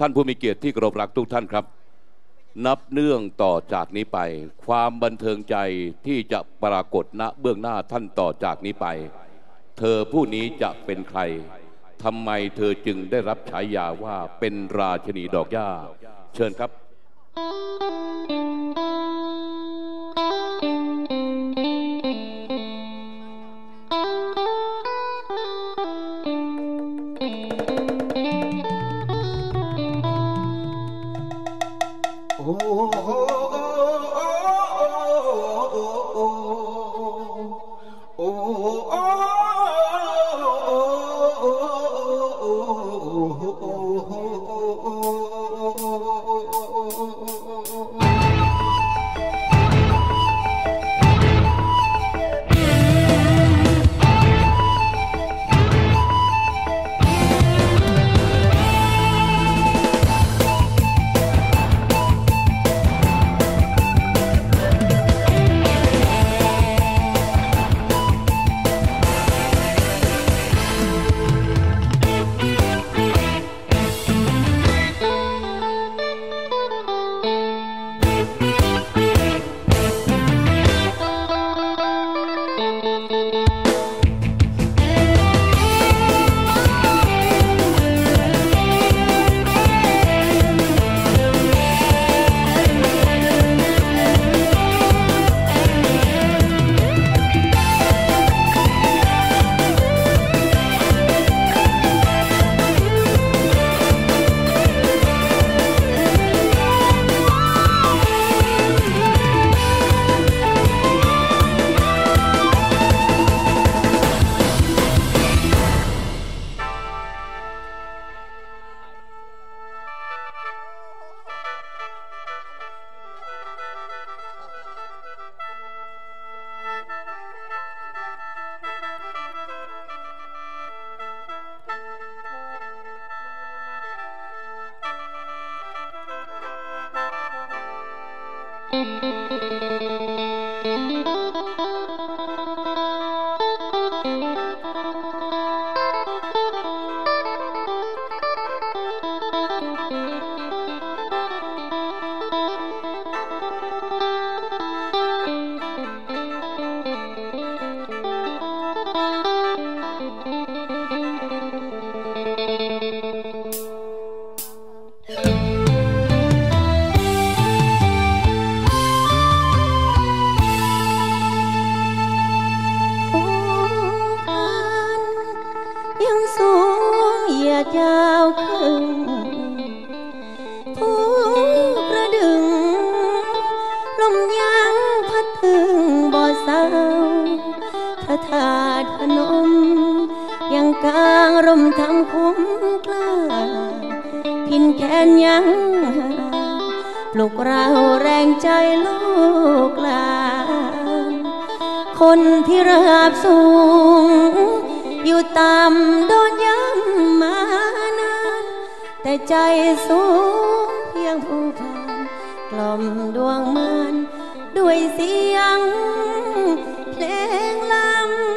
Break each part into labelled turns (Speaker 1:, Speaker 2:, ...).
Speaker 1: ท่านผู้มีเกียรติที่เคารพรักทุกท่านครับนับเนื่องต่อจากนี้ไปความบันเทิงใจที่จะปรากฏณเบื้องหน้าท่านต่อจากนี้ไปเธอผู้นี้จะเป็นใครทำไมเธอจึงได้รับฉายาว่าเป็นราชินีดอกหญ้าเชิญครับ
Speaker 2: ปลุกเราแรงใจลูกหลานคนที่ราบสูงอยู่ต่ำโดนย้ำมานานแต่ใจสูงเพียงผู้ผ่านกล่อมดวงมันด้วยเสียงเพลงลำ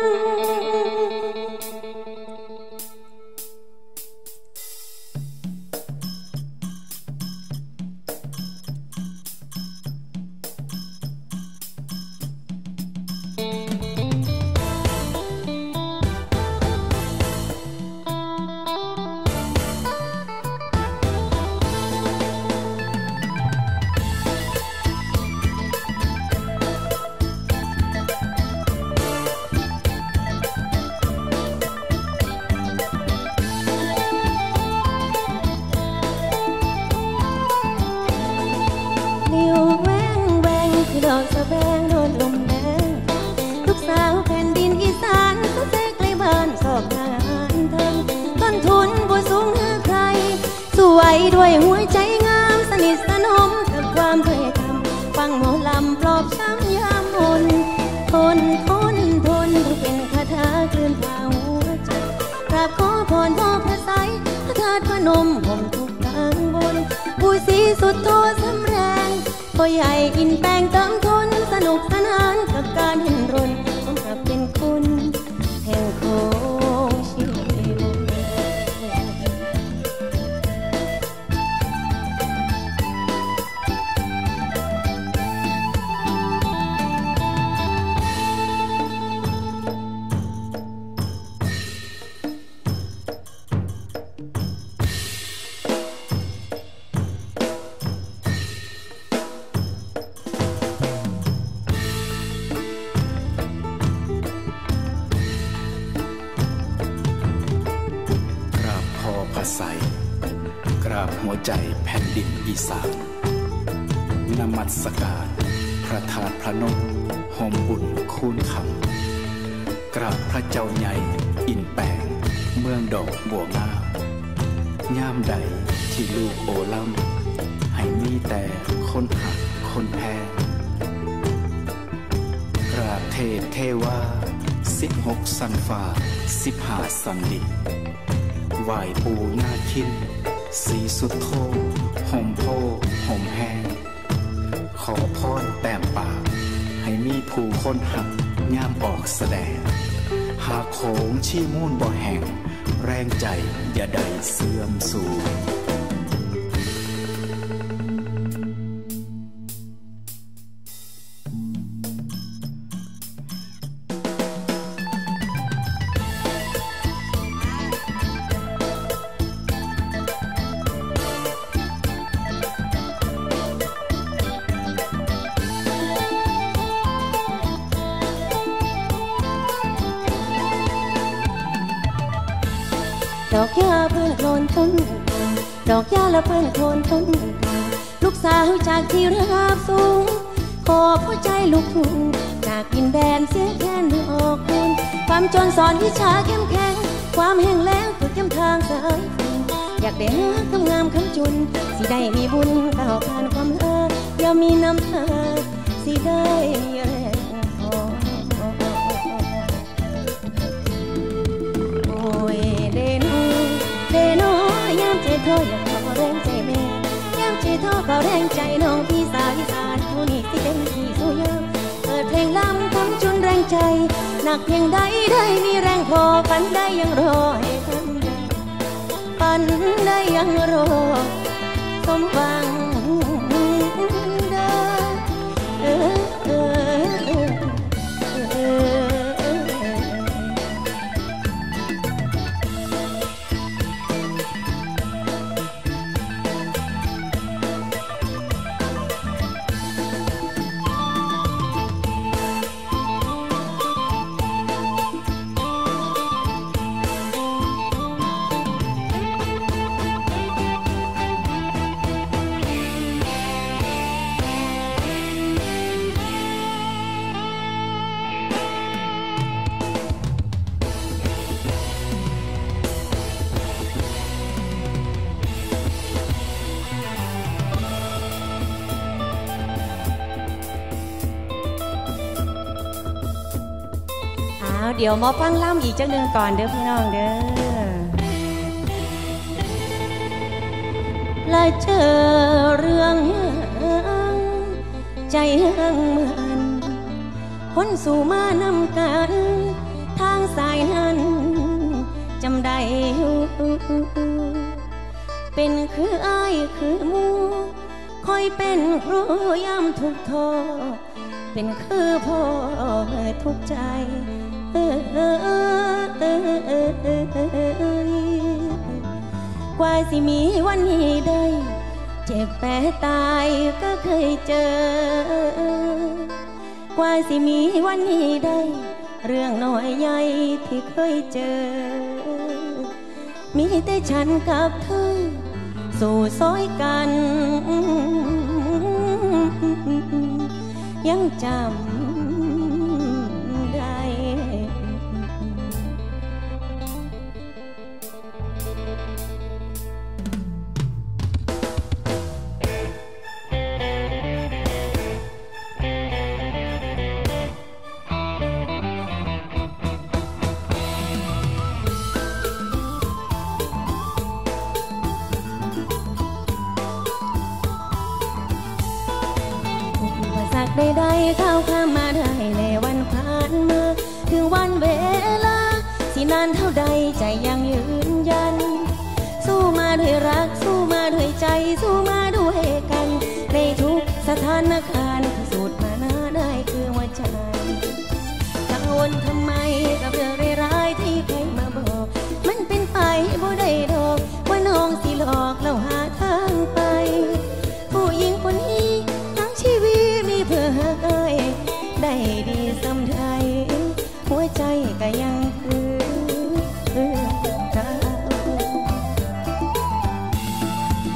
Speaker 2: ดอกสะแบงโดนลมแรงลูกสาวแผ่นดินอีสานเขาเสกในบ้านสอบงานทำต้นทุนบ่สูงเท่าใครสวยด้วยหัวใจงามสนิทสนมกับความเคยทำฟังหมอลำปลอบช้ำยามมนทนต้องเป็นคาถาคลื่นพาหัวใจกราบขอพรพ่อพระไสยพระธาตุพนมผมทุกทางบนผู้ศรีสุดโทสำแรงพ่อใหญ่อินแปลงเติมทุนสนุกสนานกับการเห็นรนสมกับเป็นคุณแห่งโคงชีว
Speaker 3: ราบหัวใจแผ่นดินอีสานนมัสการพระธาตุพระนมหอมบุญคูณคำกราบพระเจ้าใหญ่อินแปงเมืองดอกบัวงามย่ามใดที่ลูกโอลำให้มีแต่คนหักคนแพงกราบเทพเทวา16สันฟ้า15สันดินไหว้ปู่ย่าคินสีสุดโทห่มโพห่มแห้งขอพรแต้มปากให้มีผู้คนหักย่ามออกแสดงหากโขงชี้มูนบ่แห่งแรงใจอย่าได้เสื่อมสูญ
Speaker 2: ดอกหญ้าเพื่อนโคลนต้นดอกหญ้าและเพื่อนโคลนต้นลูกสาวจากที่ราบสูงขอหัวใจลูกทุ่งจากดินแดนเสียงแค้นเพื่อออกคุณความจนสอนวิชาเข้มแข็งความแห้งแล้งฝึกย้ำทางสายฝนอยากได้หาคำงามคำจุนสิได้มีบุญก้าวผ่านความเลิศอย่ามีน้ำตาสิได้มีแรงพอโอ้ยเดโนยามใจท้ออยากขอแรงใจแม่ยามใจท้อขอแรงใจน้องพี่สาวอีสานผู้นี้สิเป็นที่สู้ยามเปิดเพลงลำคำจุนแรงใจหนักเพียงใดได้มีแรงพอฝันได้ยังรอให้ทำได้ฝันได้ยังรอสมหวังเด้อเดี๋ยวมาฟังล่ำอีกจังหนึ่งก่อนเด้อพี่น้องเด้อและเจอเรื่องใจเฮืองเหมือนคนสู่มานำกันทางสายนั้นจำได้เป็นคืออ้ายคือหมู่คอยเป็นครูยามทุกข์ท้อเป็นคือพ่อทุกใจกว่าสิมีวันนี้ได้เจ็บแปรตายก็เคยเจอกว่าสิมีวันนี้ได้เรื่องน้อยใหญ่ที่เคยเจอมีแต่ฉันกับเธอสู่ซอยกันยังจำได้ใดๆเข้าข้ามมาได้ในวันผ่านมาถึงวันเวลาสินานเท่าใดใจยังยืนยันสู้มาด้วยรักสู้มาด้วยใจสู้มาด้วยกันในทุกสถานการณ์พิสูจน์มาหน้าได้คือว่าใจกังวลทำไมกับเรื่องร้ายๆที่ใครมาบอกมันเป็นไปบ่ได้ดอกว่าน้องสิหลอกเราหาทางไปผู้หญิงคนนี้ทั้งชีวิตมีเพื่อหาได้ดีสำไทยหัวใจก็ยังคือเก่า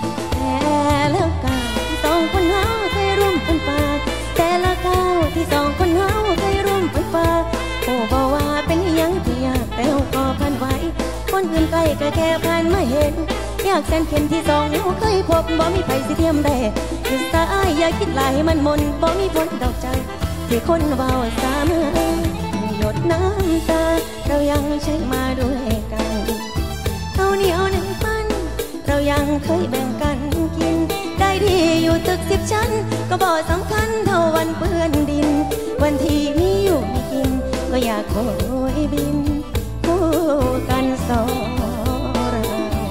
Speaker 2: คนอื่นไกลก็แค่ผ่านมาเห็นอยากแสนเข็มที่สองหูเคยพบบ่มีไผสิเทียมได้คือสายอย่าคิดหลายมันมนบ่มีผลดอกใจที่คนเบาสามหยดน้ำตาเรายังใช้มาด้วยกันเอาเหนียวหนึ่งปันเรายังเคยแบ่งกันกินได้ดีอยู่ตึก10 ชั้นก็บ่สำคัญเท่าวันเปื้อนดินวันที่มีอยู่มีกินก็อยากโอยบินคู่กันสองเรา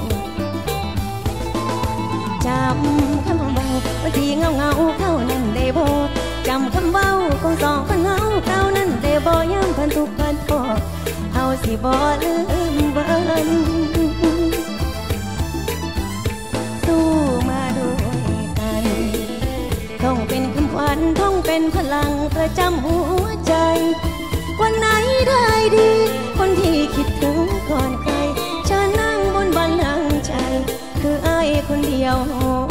Speaker 2: จำคำเบาวันที่เงาเข้านั้นได้บ่จำคำเบาของสองคนเงาเข้านั้นได้บ่ย้ำพันทุกพันทอเฮาสิบ่ลืมเบิ่นสู้มาด้วยกันต้องเป็นคำขวัญต้องเป็นพลังประจำหัวใจวันไหนได้ดีคนที่คิดถึงก่อนใครเชิญนั่งบนบัลลังก์ใจคืออ้ายคนเดียว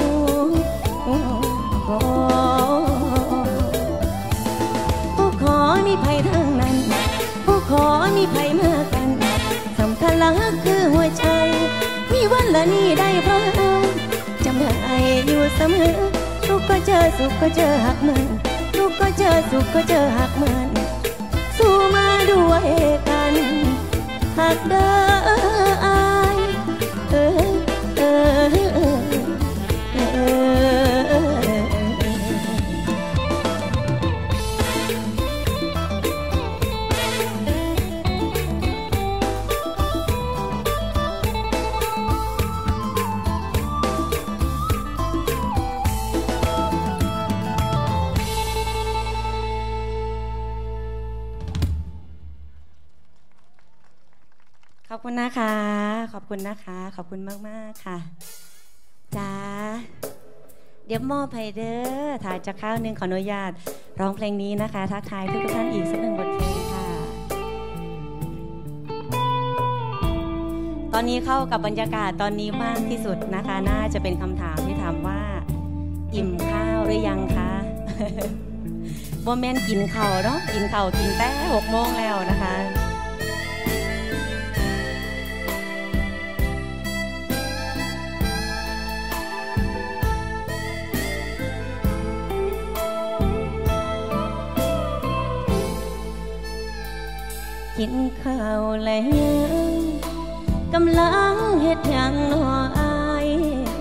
Speaker 2: ผู้ขอมีภัยทั้งนั้นผู้ขอมีภัยมากันสำคัญละคือหัวใจมีวันละนี้ได้เพราะจำได้อยู่เสมอทุกก็เจอสุขก็เจอหักมันทุกก็เจอสุขก็เจอหักมันสู้มาด้วยกันหากเด้ออายขอบคุณนะคะขอบคุณนะคะขอบคุณมากๆค่ะจ้าเดี๋ยวมอบให้เด้อถ่ายจากข้าวหนึ่งขออนุญาตร้องเพลงนี้นะคะทักทายทุกท่านอีกสักหนึ่งบทเพลงค่ะตอนนี้เข้ากับบรรยากาศตอนนี้มากที่สุดนะคะน่าจะเป็นคำถามที่ถามว่าอิ่มข้าวหรือยังคะบ่แม่นกินข้าวเนาะกินข้าวกินแต่6 โมงแล้วนะคะกินข้าวแล้วกำลังเฮ็ดหยังหนออาย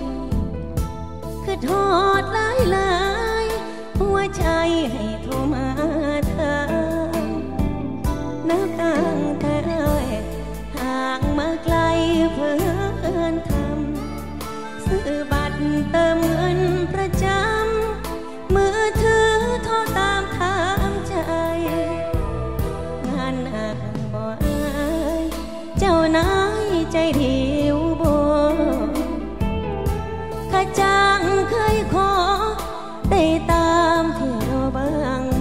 Speaker 2: คือทอดหลายหัวใจให้โทรมาถามน้ำตาแต่ห่างมาไกลเพื่อนทำซื้อบัตรเติมเงินประจำมือถือโทรตามถามใจงานบ่อายเจ้านายใจดีวบ่ข้าจ้างเคยขอได้ตามที่เราบ้างไหม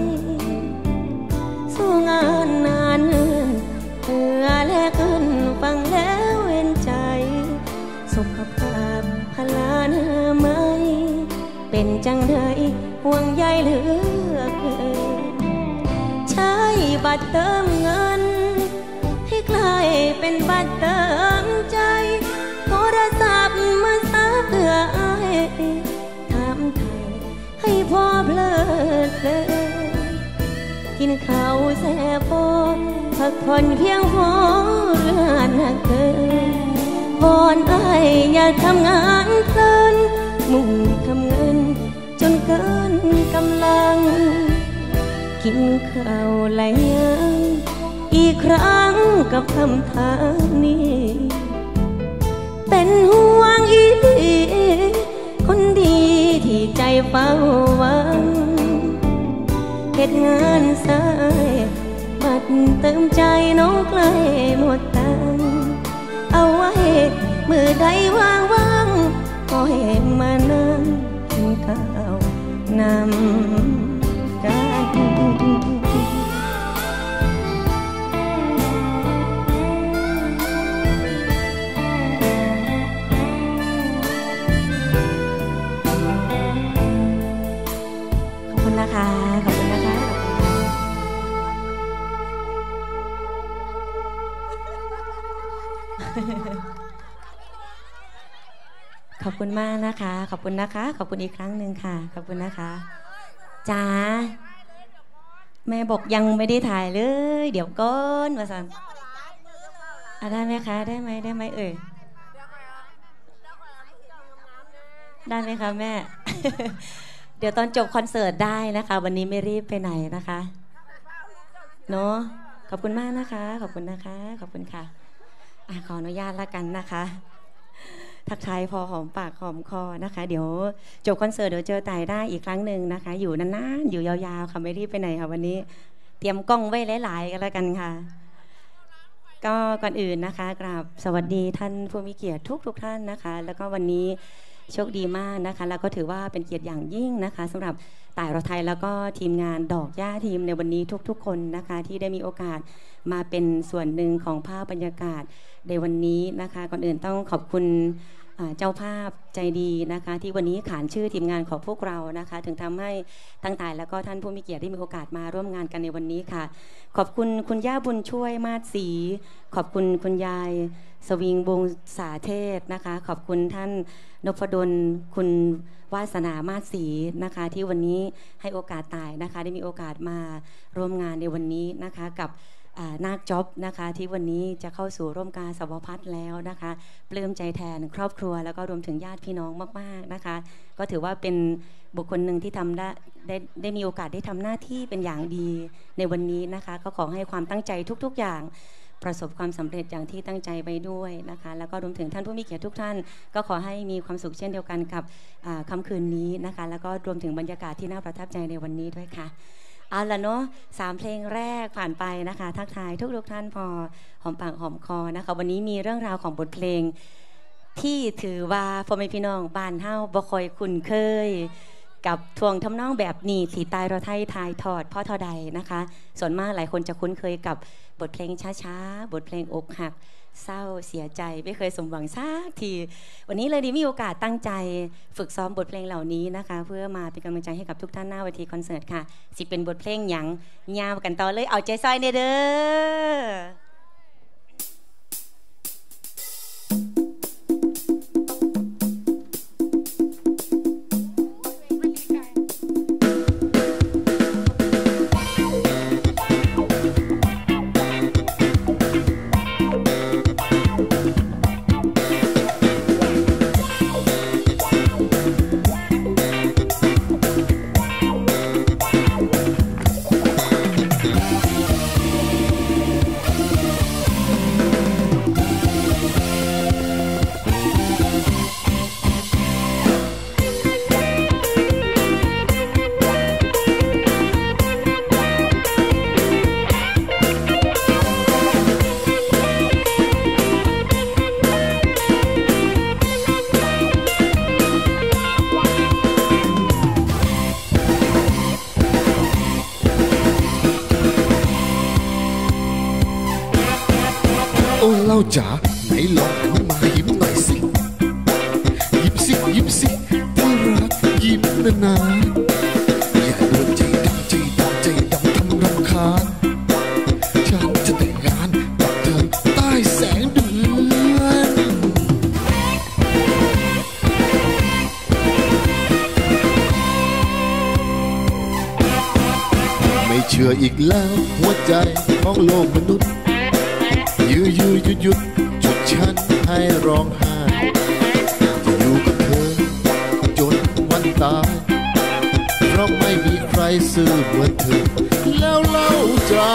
Speaker 2: สู้งานนานเนินเพื่อแลกเงินฟังแล้วเห็นใจสุขภาพพลานามัยเป็นจังไดห่วงใยเหลือเกินใช้บัตรเติมเงินให้กลายเป็นบัตรเติมใจโทรศัพท์มาซับเพื่ออ้ายถามไทยให้พ่อเพลิดเพลินกินข้าวแซ่บพอพักผ่อนเพียงพอเรือนหนักเกินวอนอ้ายอย่าทำงานเพลินมุ่งทำเงินจนเกินกำลังกินข้าวไหลยังอีกครั้งกับคำถามนี้เป็นห่วงอีหลีคนดีที่ใจเฝ้าหวังเหตุงานสายบัตรเติมใจน้องใกล้หมดตังเอาไว้มือใดว่างๆก็ให้มานั่งกินข้าวนำกันนะคะขอบคุณนะคะคุณมากนะคะขอบคุณนะคะขอบคุณอีกครั้งหนึ่งค่ะขอบคุณนะคะจ๋าแม่บอกยังไม่ได้ถ่ายเลยเดี๋ยวก่อนมาสั่นได้ไหมคะได้ไหมเอ่ยได้ไหมคะแม่ เดี๋ยวตอนจบคอนเสิร์ตได้นะคะวันนี้ไม่รีบไปไหนนะคะเนาะขอบคุณมากนะคะขอบคุณนะคะขอบคุณค่ะขออนุญาตละกันนะคะทักทายพอหอมปากหอมคอนะคะเดี๋ยวจบคอนเสิร์ตเดี๋ยวเจอไต่ได้อีกครั้งหนึ่งนะคะอยู่นานๆอยู่ยาวๆค่ะไม่รีบไปไหนค่ะวันนี้เตรียมกล้องไว้หลายๆกันแล้วกันค่ะก็ก่อนอื่นนะคะกราบสวัสดีท่านผู้มีเกียรติทุกท่านนะคะแล้วก็วันนี้โชคดีมากนะคะแล้วก็ถือว่าเป็นเกียรติอย่างยิ่งนะคะสำหรับต่ายเราไทยแล้วก็ทีมงานดอกหญ้าทีมในวันนี้ทุกๆคนนะคะที่ได้มีโอกาสมาเป็นส่วนหนึ่งของภาพบรรยากาศในวันนี้นะคะก่อนอื่นต้องขอบคุณเจ้าภาพใจดีนะคะที่วันนี้ขานชื่อทีมงานของพวกเรานะคะถึงทำให้ทั้งต่ายแล้วก็ท่านผู้มีเกียรติได้มีโอกาสมาร่วมงานกันในวันนี้ค่ะขอบคุณคุณย่าบุญช่วยมาศศรีขอบคุณคุณยายสวิงวงศาเทศนะคะขอบคุณท่านนพดลคุณวาสนามาศศรีนะคะที่วันนี้ให้โอกาสต่ายนะคะได้มีโอกาสมาร่วมงานในวันนี้นะคะกับนาคจ๊อบนะคะที่วันนี้จะเข้าสู่ร่วมกาสาวพัฒน์แล้วนะคะปลื้มใจแทนครอบครัวแล้วก็รวมถึงญาติพี่น้องมากๆนะคะก็ถือว่าเป็นบุคคลหนึ่งที่ทำได้มีโอกาสได้ทำหน้าที่เป็นอย่างดีในวันนี้นะคะก็ขอให้ความตั้งใจทุกๆอย่างประสบความสำเร็จอย่างที่ตั้งใจไว้ด้วยนะคะแล้วก็รวมถึงท่านผู้มีเกียรติทุกท่านก็ขอให้มีความสุขเช่นเดียวกันกับค่ำคืนนี้นะคะแล้วก็รวมถึงบรรยากาศที่น่าประทับใจในวันนี้ด้วยค่ะเอาล่ะเนาะ3เพลงแรกผ่านไปนะคะทักทายทุกท่านพอหอมปากหอมคอนะคะวันนี้มีเรื่องราวของบทเพลงที่ถือว่าพ่อแม่พี่น้องบ้านเฮาบ่ค่อยคุ้นเคยกับทวงทำนองแบบนี้ที่ตายเราไทยทายทอดพ่อเท่าใดนะคะส่วนมากหลายคนจะคุ้นเคยกับบทเพลงช้าๆบทเพลงอกหักเศร้าเสียใจไม่เคยสมหวังสักทีวันนี้เลยมีโอกาสตั้งใจฝึกซ้อมบทเพลงเหล่านี้นะคะเพื่อมาเป็นกำลังใจให้กับทุกท่านหน้าเวทีคอนเสิร์ตค่ะสิเป็นบทเพลงหยังยาวกันต่อเลยเอาใจซอยเด้อ
Speaker 4: เล่าจ๋าไหนลองหันมายิ้มหน่อยสิยิ้มสิยิ้มสิที่รักยิ้มนานๆอย่าโดนใจดำใจดำใจดำทำรำคาญฉันจะแต่งงานกับเธอใต้แสงเดือนไม่เชื่ออีกแล้วหัวใจของโลกมนุษย์ยื้อหยุดจุดฉันให้ร้องไห้จะอยู่กับเธอจนวันตายเพราะไม่มีใครซื่อเหมือนเธอแล้วเล่าจ้า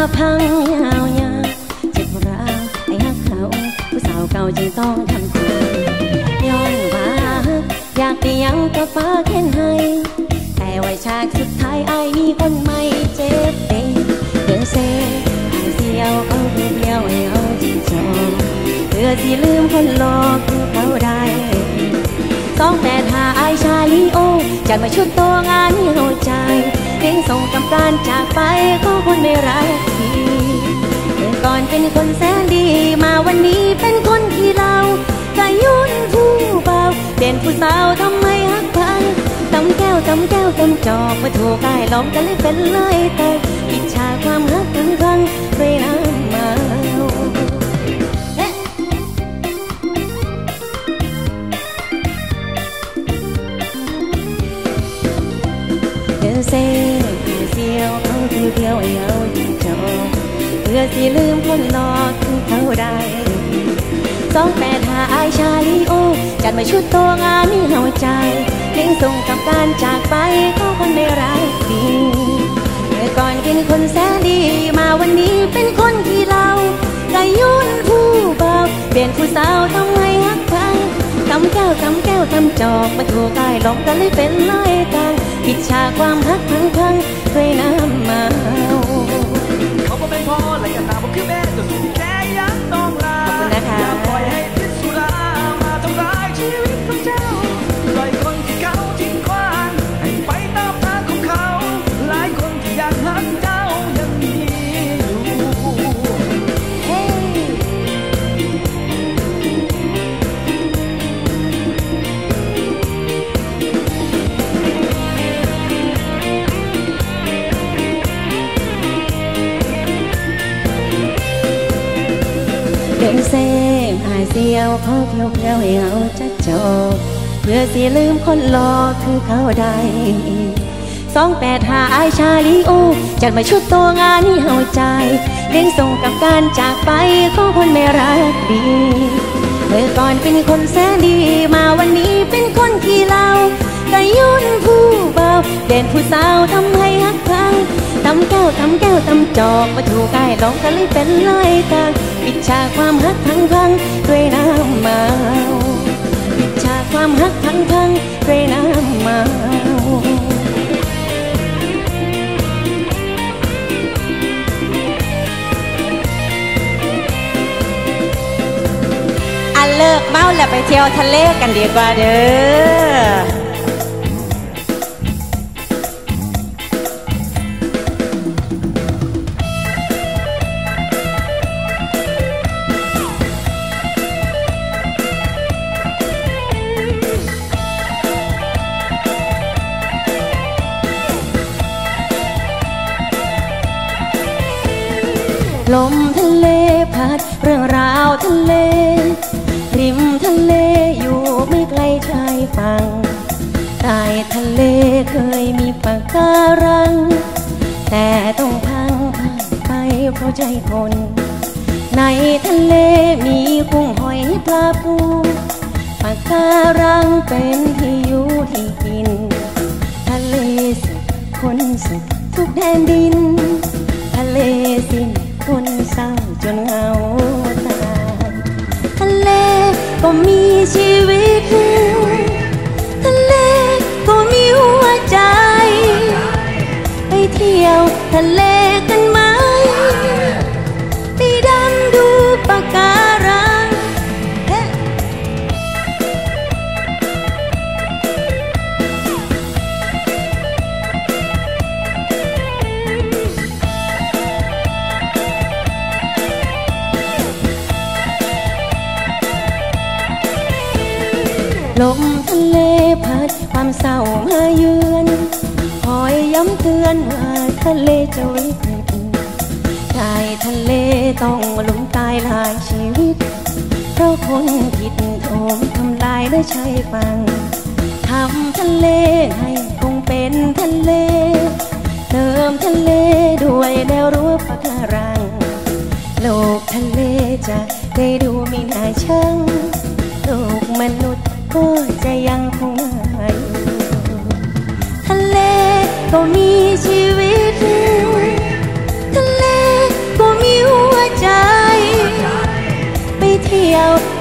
Speaker 2: พังยาวยาวเจ็บราวไอ้ฮักเขาผู้สาวเก่าจึงต้องทำใจย้อนว่าอยากได้ยังก็ฟ้าแค่ไหนแต่ว่าฉากสุดท้ายไอ้มีคนใหม่เจ็บเองเดินเซ่เสียวเอาเดียวให้เอาที่จอเพื่อสิลืมคนหลอกคือเขาได้285ไอชาลีโอจัดมาชุดโตงานให้เข้าใจเพลงส่งกำการจากไปของคนไม่รักดีเมื่อก่อนเป็นคนแสนดีมาวันนี้เป็นคนที่เรากะยุ่นผู้เบาเด่นผู้สาวทำไมฮักพังตำแก้วตำจอกมาถูกกายล้อมกันเลยเป็นเลยแต่อิจฉาความฮักทั้งครั้งด้วยน้ำเมาเซ่เสียวเขาคือเดียวเอาที่จอเพื่อสิลืมคนหลอกคือเขาได้285ไอชาลีโอจัดมาชุดโตงานให้เข้าใจเพลงส่งกับการจากไปของคนไม่รักดีเมื่อก่อนเป็นคนแสนดีมาวันนี้เป็นคนที่เรากะยุ่นผู้เบาเปลี่ยนผู้สาวทำให้ฮักพังตำแก้วตำจอกมาถูกกายหลอกกันเลยเป็นเลยกันอิจฉาความฮักทั้งด้วยน้ำเมา
Speaker 5: เขาก็ไม่พอและกันตาบอกคือแม่จะสู้แค่ยังต้องลาอย่าปล่อยให้พิษสุรามาทำร้ายชีวิตของเจ้าปล่อยคนที่เขาทิ้งขว้างให้ไปตามทางของเขาหลายคนที่อยากหักเจ้ายังมี
Speaker 2: เดินเซ่หายเสียวเขาเที่ยวให้เอาจัดจบเพื่อสิลืมคนหลอกคือเขาได้285ไอชาลีโอจัดมาชุดโตงานให้เข้าใจเลี้ยงส่งกับการจากไปของคนไม่รักดีเมื่อก่อนเป็นคนแสนดีมาวันนี้เป็นคนขี้เหล้ากะยุ่นผู้เบาเด่นผู้สาวทำให้ฮักพังตำแก้วตำจอกมาถูกกายหลอกกันเลยเป็นเลยกันอิจฉาความฮักทั้งพังด้วยน้ำเมาอิจฉาความฮักทั้งพังด้วยน้ำเมาเลิกเมาแล้วไปเที่ยวทะเลกันดีกว่าเด้อลมทะเลพัดเรื่องราวทะเลริมทะเลอยู่ไม่ไกลชายฝั่งใต้ทะเลเคยมีปะการังแต่ต้องพังไปเพราะใจคนในทะเลมีกุ้งหอยปลาปูปะการังเป็นที่อยู่ที่กินทะเลสุดคนสุดทุกแดนดินทะเลสิ้นคนเศร้าจนเหงาตายทะเลก็มีชีวิตทะเลก็มีหัวใจไปเที่ยวทะเลกันไหมไปดำดูปะการังลมทะเลพัดความเศร้ามาเยือนคอยย้ำเตือนว่าทะเลจะวิกฤตชายทะเลต้องล้มตายหลายชีวิตเพราะคนผิดโถมทำลายและใช้ฟังทำทะเลให้คงเป็นทะเลเติมทะเลด้วยแนวรั้วปะการังโลกทะเลจะได้ดูไม่น่าชังโลกมนุษย์ก็จะยังคงอยู่ทะเลก็มีชีวิตทะเล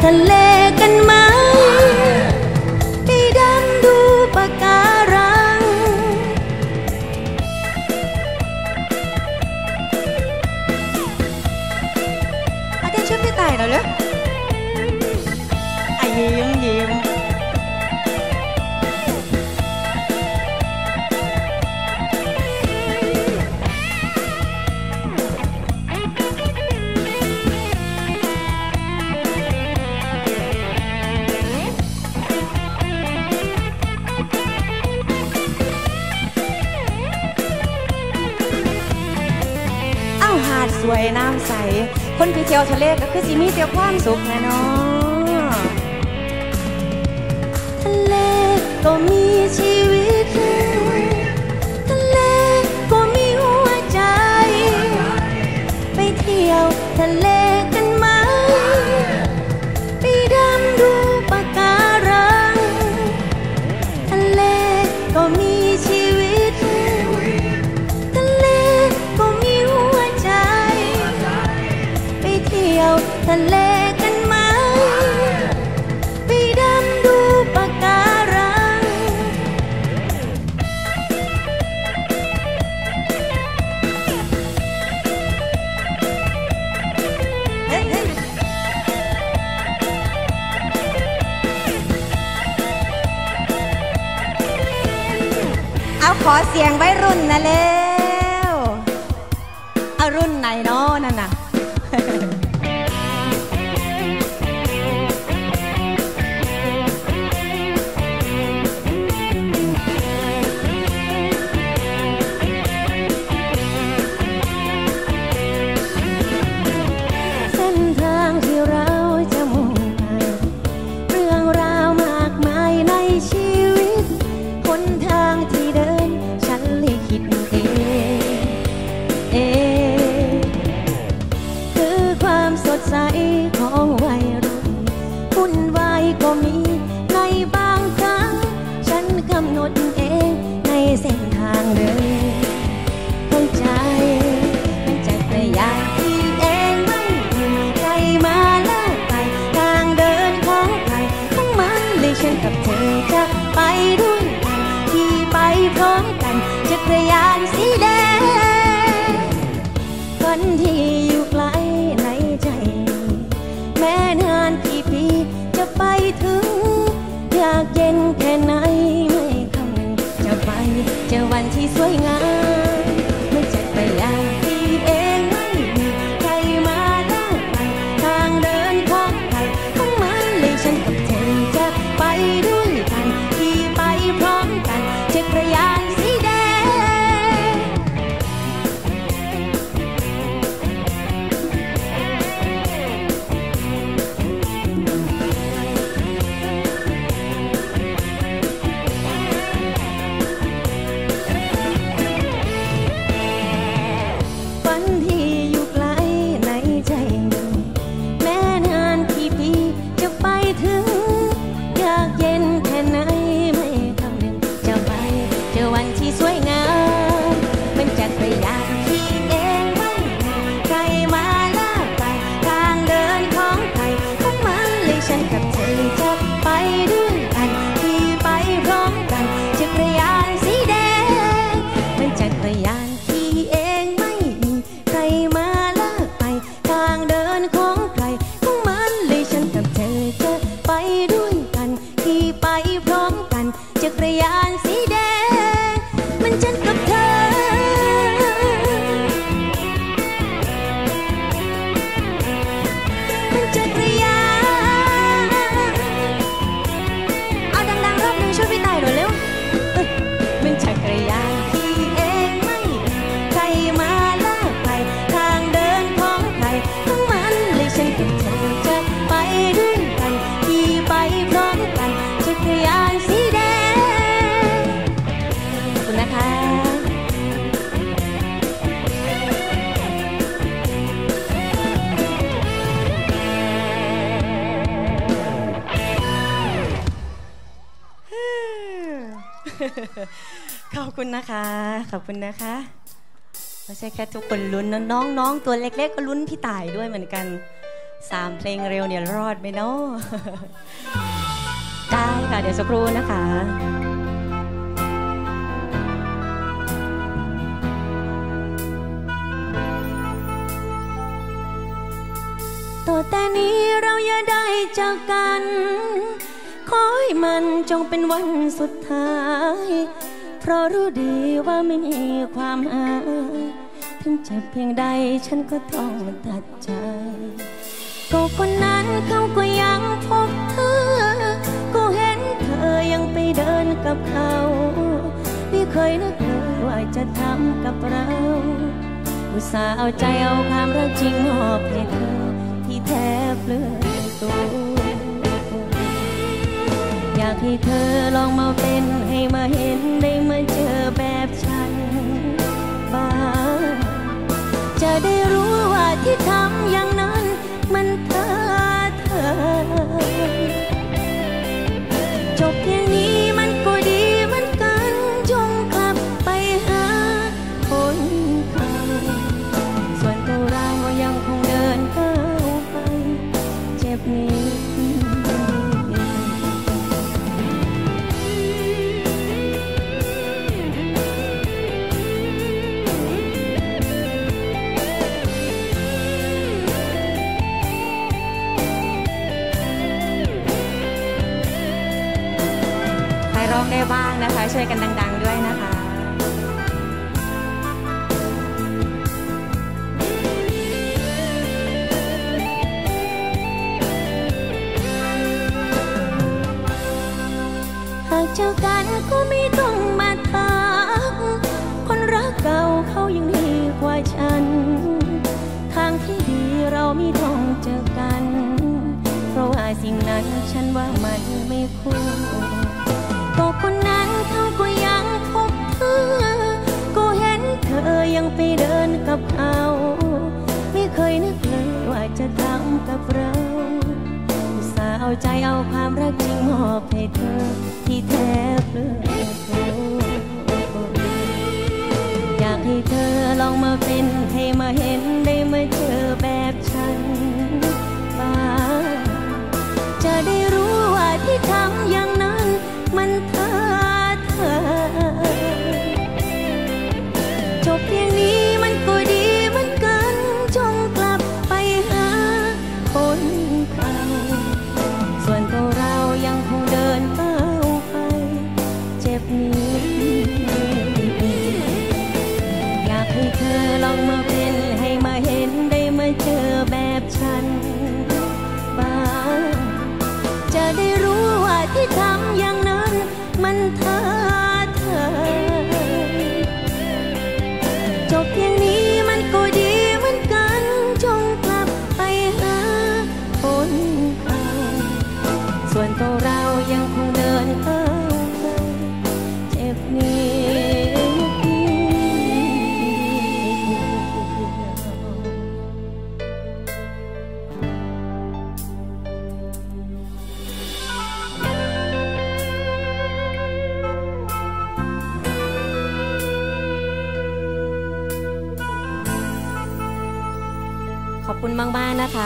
Speaker 2: ทะเลกันไหมไปดำดูปะการังอาจารย์ช่วยพี่ต่ายหน่อยเลยยิ้มสวยน้ำใสคนไปเที่ยวทะเลก็คือสิมีแต่ความสุขแน่นอนทะเลก็มีชีวิตทะเลก็มีหัวใจไปเที่ยวทะเลกันไหมไปดำดูปะการังทะเลก็มีชีวิตทะเลก็มีหัวใจไปเที่ยวทะเลกันไหมไปดำดูปะการังเอาขอเสียงไว้รุ่นนะเร็วเอารุ่นไหนเนาะนั่นน่ะเส้นทางที่เราจะมุ่งไปเรื่องราวมากมายในชีวิตหนทางที่เดินฉันลิขิตเองคือความสดใสของวัยรุ่นวุ่นวายก็มีในบางครั้งฉันกำหนดเองในเส้นทางเดินของใจมันจะไปอย่างที่เองไม่มีใครมาเลิกไปทางเดินของใครของมันเลยฉันกับเธอจะไปด้วยกันที่ไปพร้อมกันจักรยานสีแดงฝันที่อยู่ไกลในใจแม้นานกี่ปีจะไปถึงอยากเย็นแค่ไหนไม่คำนึงจะไปเจอวันที่สวยงามไม่จะไปอย่างที่เองไม่มีใครมาเลิกไปทางเดินของใครของมันเลยฉันกับเธอจะไปด้วยกันที่ไปพร้อมกันจักรยานสีแดงฝันที่อยู่ไกลในใจแม้นานกี่ปีจะไปถึงอยากเย็นแค่ไหนไม่คำนึงจะไปเจอวันที่สวยงามมันจักรยานที่เองไม่มีใครมาลากไปทางเดินของใครของมันเลยฉันกับเธอจะไปด้วยกันที่ไปพร้อมกันจักรยานสีแดงมันจักรยานที่เองไม่มีใครมาลากไปทางเดินของใครของมันเลยฉันกับเธอจะไปด้วยกันที่ไปพร้อมกันจักรยานสีแดงมันฉันกับเธอมันจักรยานเอาดังๆรอบหนึ่งช่วยพี่ต่ายหน่อยเร็วมันจักรยานที่เองไม่มีใครมาลากไปทางเดินของใครของมันเลยฉันกับเธอจะไปด้วยกันที่ไปพร้อมกันจักรยานสีแดงขอบคุณนะคะขอบคุณนะคะขอบคุณนะคะไม่ใช่แค่ทุกคนลุ้นนะน้องๆตัวเล็กๆก็ลุ้นพี่ต่ายด้วยเหมือนกัน 3 เพลงเร็วเนี่ยรอดไหมเนาะ ได้ค่ะเดี๋ยวสักครู่นะคะต่อแต่นี้เราอย่าได้จากกันขอให้มันจงเป็นวันสุดท้ายเพราะรู้ดีว่าไม่มีความหมายถึงเจ็บเพียงใดฉันก็ต้องตัดใจก็คนนั้นเขาก็ยังพบเธอก็เห็นเธอยังไปเดินกับเขาไม่เคยนึกเลยว่าจะทำกับเราอุตส่าห์เอาใจเอาความรักจริงมอบให้เธอที่แทบเปลือยตัวอยากให้เธอลองมาเป็นให้มาเห็นได้มาเจอแบบฉันบ้างจะได้รู้ว่าที่ทำอย่างนั้นมันท้าทายจบเพียงนี้มันก็ดีเหมือนกันจงกลับไปหาคนเก่าส่วนตัวเรายังคงเดินก้าวไปเจ็บนี้ร้องได้บ้างนะคะช่วยกันดังๆด้วยนะคะหากเจอกันก็ไม่ต้องมาทักคนรักเก่าเขายังดีกว่าฉันทางที่ดีเราไม่ต้องเจอกันเพราะว่าสิ่งนั้นฉันว่ามันไม่ควรก็คนนั้นเขาก็ยังพบเธอก็เห็นเธอยังไปเดินกับเขาไม่เคยนึกเลยว่าจะทำกับเราอุตส่าห์เอาใจเอาความรักจริงมอบให้เธอที่แทบเปลือยตัวอยากให้เธอลองมาเป็นให้มาเห็นได้มาเจอแบบฉันบ้างจะได้รู้ว่าที่ทำอย่างนั้นมันท้าทายจบเพียงนี้มันก็ดีเหมือนกันจงกลับไปหาคนเก่าส่วนตัวเรายังคงเดินก้าวไปเจ็บนี้อยากให้เธอลองมาเป็นให้มาเห็นได้มาเจอแบบฉันบ้างจะได้รู้ว่าที่ทำอย่างนั้นมันท้าทายจบเพียงนี้มันก็ดีเหมือนกันจงกลับไปหาคนเก่าส่วนตัวเรายังคงเดินก้าวไปเจ็บนี้ขอบคุณมากๆนะคะ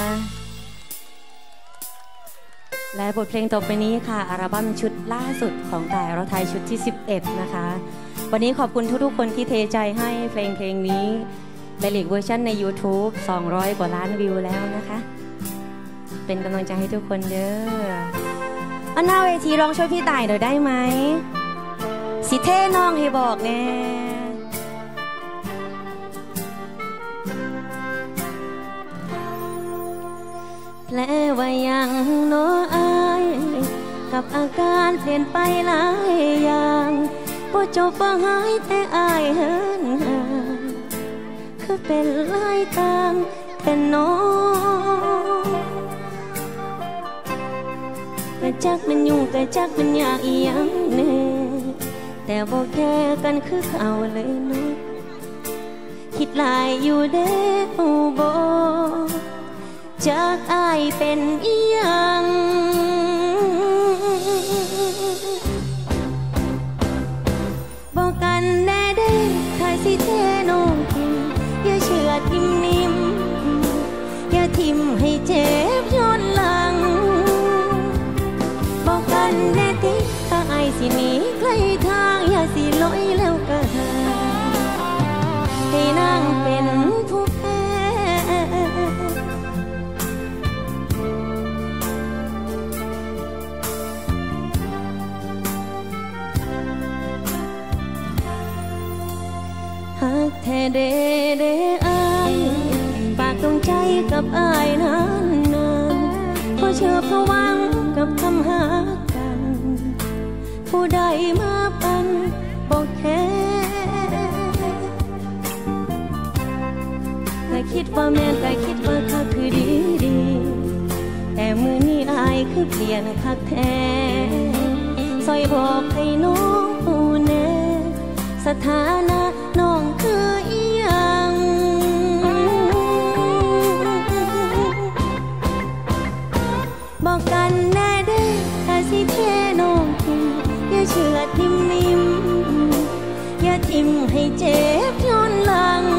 Speaker 2: และบทเพลงต่อไปนี้ค่ะอัลบั้มชุดล่าสุดของแต่เราไทยชุดที่11นะคะวันนี้ขอบคุณทุกๆคนที่เทใจให้เพลงนี้ในลีกเวอร์ชันใน YouTube 200 กว่าล้านวิวแล้วนะคะเป็นกำลังใจให้ทุกคนเด้อหน้าเวทีร้องช่วยพี่ต่ายหน่อยได้ไหมสิเท่น้องให้บอกแน่แผลว่ายังโน้อายกับอาการเปลี่ยนไปหลายอย่างบ่จบบ่หายแต่อายเหินห่างคือเป็นลายทางแค่น้องกะจักมันยุ่งกะจักมันยากอีหยังแน่แต่บ่แค่กันคือเขาเลยเนาะคิดหลายอยู่เด้อบ่จากอายเป็นอีหยังบอกกันแน่เด้ถ้าสิเทน้องทิมอย่าเชื่อทิมนิ่มอย่าาทิมให้เจ็บย้อนหลังบอกกันแน่ติถ้าอายสิหนีไกลทางอย่าสิลอยแล้วก็หาให้นางเป็นผู้แพ้หักแท้เด้อายฝากดวงใจกับอายนั้นเพราะเชื่อเพราะหวังกับคำหากันผู้ใดมาปันบอกแค่แต่คิดว่าแม่นแต่คิดว่าคักคือดีแต่มือนี้อายคือเปลี่ยนคักแท้ซอยบอกให้น้องผู้แน่สถานะน้องคืออีหยังบอกกันแน่เด้อถ้าสิเทน้องทิมอย่าเชื่อนิ่มอย่าทิมให้เจ็บย้อนหลัง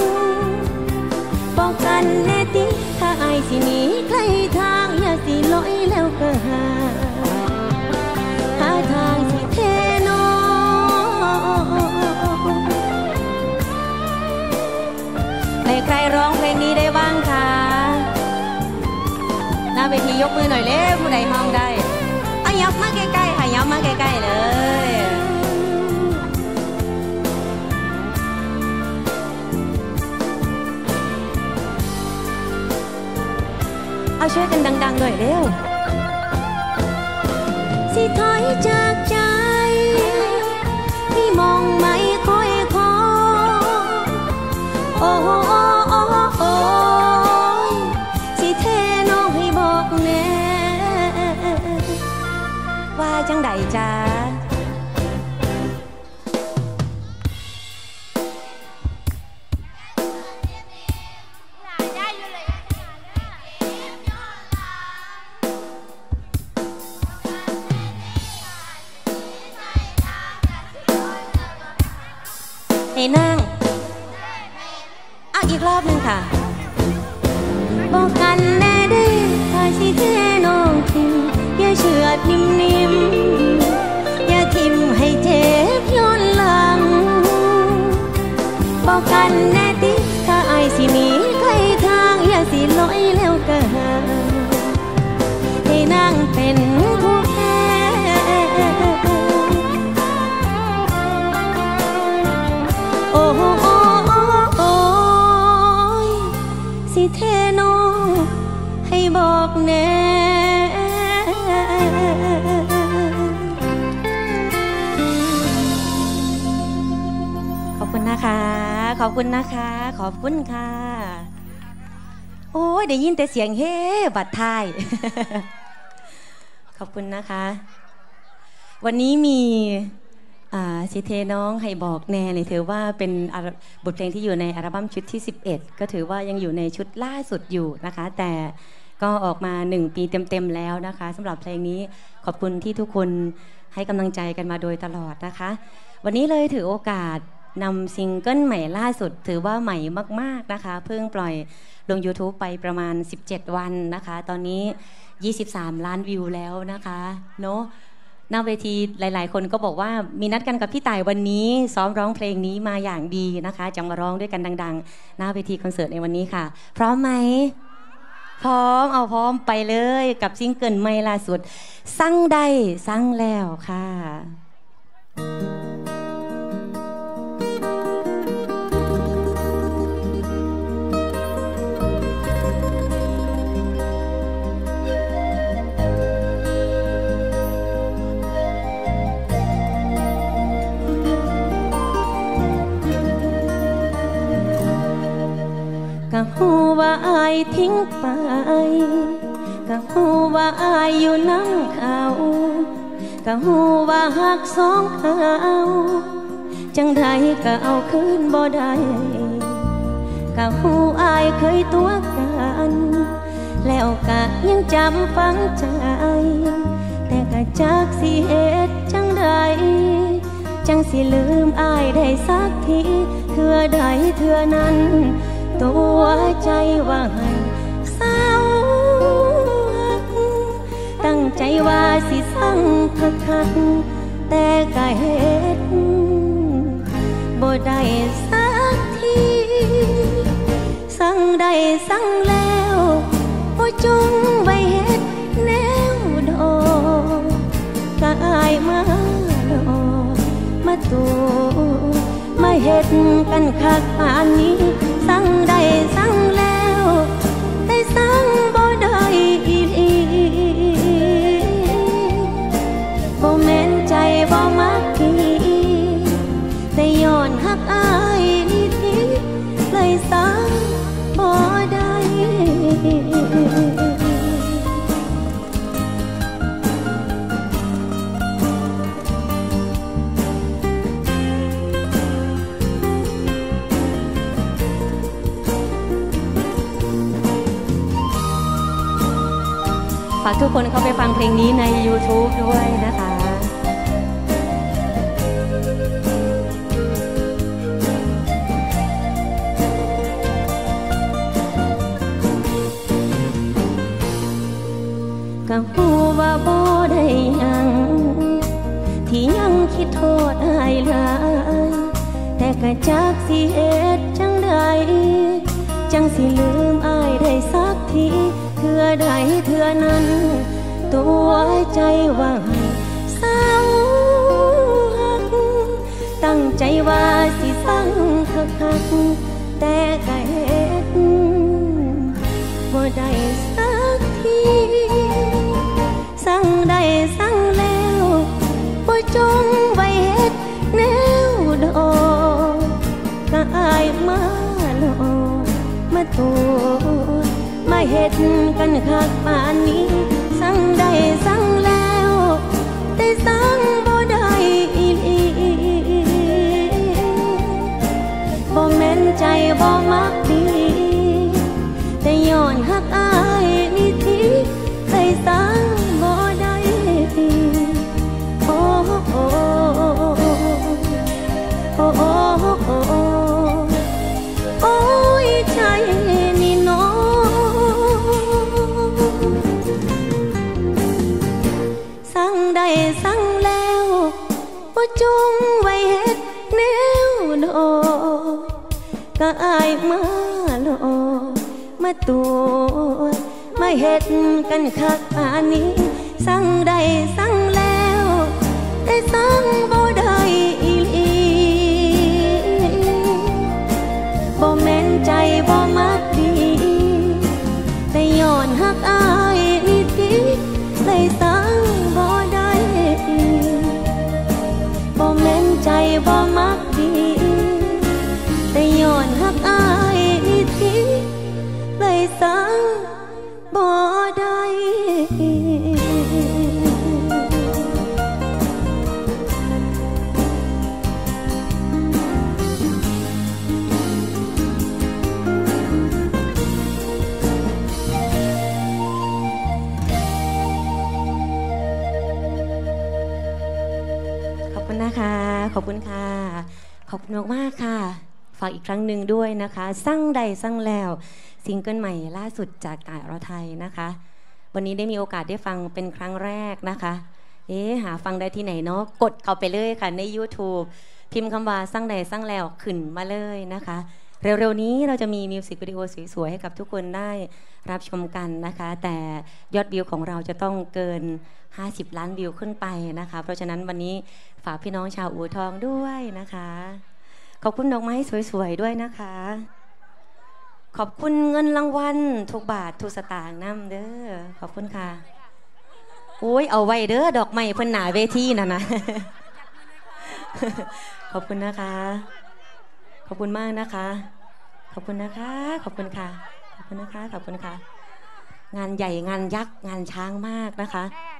Speaker 2: บอกกันแน่ติถ้าอายสิหนีไกลทางอย่าสิลอยแล้วก็หาทางสิเทน้องใครร้องเพลงนี้ได้บ้างคะหน้าเวทียกมือหน่อยเร็วผู้ใดห้องได้เอายับมาใกล้ๆค่ะยับมาใกล้ๆเลยเอาช่วยกันดังๆหน่อยเร็วสิถอยจากใจพี่มองไม่ค่อยขอโอ้สิเทน้องให้บอกแน่ว่าจังใดจ้าให้นั่งอีกรอบหนึ่งค่ะบอกกันแน่เด้อถ้าสิเทน้องทิมอย่าเชื่อนิ่มอย่าทิมให้เจ็บย้อนหลังบอกกันแน่ติถ้าอายสิหนีไกลทางอย่าสิลอยแล้วก็หาให้นั่งเป็นผู้แพ้โอ้สิเทน้องให้บอกแน่ขอบคุณนะคะขอบคุณนะคะขอบคุณค่ะโอ้ยได้ยินแต่เสียงเฮ้บัดท้าย ขอบคุณนะคะวันนี้มีสิเทน้องให้บอกแน่เลยถือว่าเป็นบทเพลงที่อยู่ในอัลบั้มชุดที่11ก็ถือว่ายังอยู่ในชุดล่าสุดอยู่นะคะแต่ก็ออกมา1ปีเต็มๆแล้วนะคะสำหรับเพลงนี้ขอบคุณที่ทุกคนให้กำลังใจกันมาโดยตลอดนะคะวันนี้เลยถือโอกาสนำซิงเกิลใหม่ล่าสุดถือว่าใหม่มากๆนะคะเพิ่งปล่อยลง YouTube ไปประมาณ17วันนะคะตอนนี้23ล้านวิวแล้วนะคะเนาะหน้าเวทีหลายๆคนก็บอกว่ามีนัดกันกับพี่ต่ายวันนี้ซ้อมร้องเพลงนี้มาอย่างดีนะคะจะมาร้องด้วยกันดังๆหน้าเวทีคอนเสิร์ตในวันนี้ค่ะพร้อมไหมพร้อมเอาพร้อมไปเลยกับซิงเกิลใหม่ล่าสุดสั่งได้สั่งแล้วค่ะ ก็ฮู้ว่าอายทิ้งไปก็ฮู้ว่าอายอยู่นำเขาก็ฮู้ว่าหักสองเขาจังใดก็เอาคืนบ่ได้ก็ฮู้อายเคยตัวกันแล้วก็ยังจำฝังใจแต่ก็จักสิเฮ็ดจังใดจังสิลืมอายได้สักทีเทื่อใดเทื่อนั้นตัวใจว่าให้สใจว่าสิสั่งคักๆแต่ก็เฮ็ดบ่ได้สักทีสั่งได้สั่งแล้วบ่จงไว้เฮ็ดแนวดอกก็อายมาดอกมาตัวมาเฮ็ดกันคักปานนี้สั่งได้สั่งแล้วแต่สั่งบ่ได้อีหลีบ่แม่นใจบ่มักพี่แต่ย้อนฮักอายนี่ทีเลยสั่งบ่ได้ฝากทุกคนเข้าไปฟังเพลงนี้ใน YouTube ด้วยนะคะก็ฮู้ว่าบ่ได้ยังที่ยังคิดโทษอายหลายแต่ก็จักสิเฮ็ดจังใดจังสิลืมอายได้สักทีเทื่อใดเทื่อนั้นตัวใจว่าเศร้าหักตั้งใจว่าสิสั่งคักๆแต่ก็เฮ็ดบ่ได้สักทีสั่งได้สั่งแล้วบ่จงไว้เฮ็ดแนวดอกก็อายมาหลอกมาตัวมาเฮ็ดกันคักปานนี้สั่งได้สั่งแล้วแต่สั่งบ่ได้อีหลีบ่แม่นใจบ่มักดีแต่ย้อนฮักอายนี่ทีได้สั่งบ่ได้โอ้โอ้โอ้โอ้โอ้โอ้ยใจนี่น้องสั่งได้สั่งแล้วบ่จงไว้เฮ็ดแนวดอกก็อายมาหลอกมาตัวมาเฮ็ดกันคักปานนี้สั่งได้สั่งแล้วแต่สั่งบ่ได้อีหลีบ่แม่นใจบ่มักดีแต่ย้อนฮักอายนี่ทีเลยสั่งบ่ได้บ่แม่นใจบ่มักดีแต่ย้อนฮักอายนี่ทีเลยสั่งบ่ได้ขอบคุณนะคะขอบคุณค่ะขอบคุณมากค่ะฝากอีกครั้งหนึ่งด้วยนะคะสั่งใดสั่งแล้วซิงเกิลใหม่ล่าสุดจากกาเราไทยนะคะวันนี้ได้มีโอกาสได้ฟังเป็นครั้งแรกนะคะหาฟังได้ที่ไหนเนาะกดเข้าไปเลยค่ะใน YouTube พิมพ์คำว่าสั่งใดสั่งแล้วขึ้นมาเลยนะคะเร็วๆนี้เราจะมีมิวสิกวิดีโอสวยๆให้กับทุกคนได้รับชมกันนะคะแต่ยอดวิวของเราจะต้องเกิน50 ล้านวิวขึ้นไปนะคะเพราะฉะนั้นวันนี้ฝากพี่น้องชาวอู่ทองด้วยนะคะขอบคุณดอกไม้สวยๆด้วยนะคะขอบคุณเงินรางวัลทุกบาททุกสตางค์นำเด้อขอบคุณค่ะโอ้ยเอาไว้เด้อดอกไม้เพิ่นหนาเวทีน่ะนะ ขอบคุณนะคะขอบคุณมากนะคะขอบคุณนะคะขอบคุณค่ะขอบคุณนะคะขอบคุณค่ะงานใหญ่งานยักษ์งานช้างมากนะคะ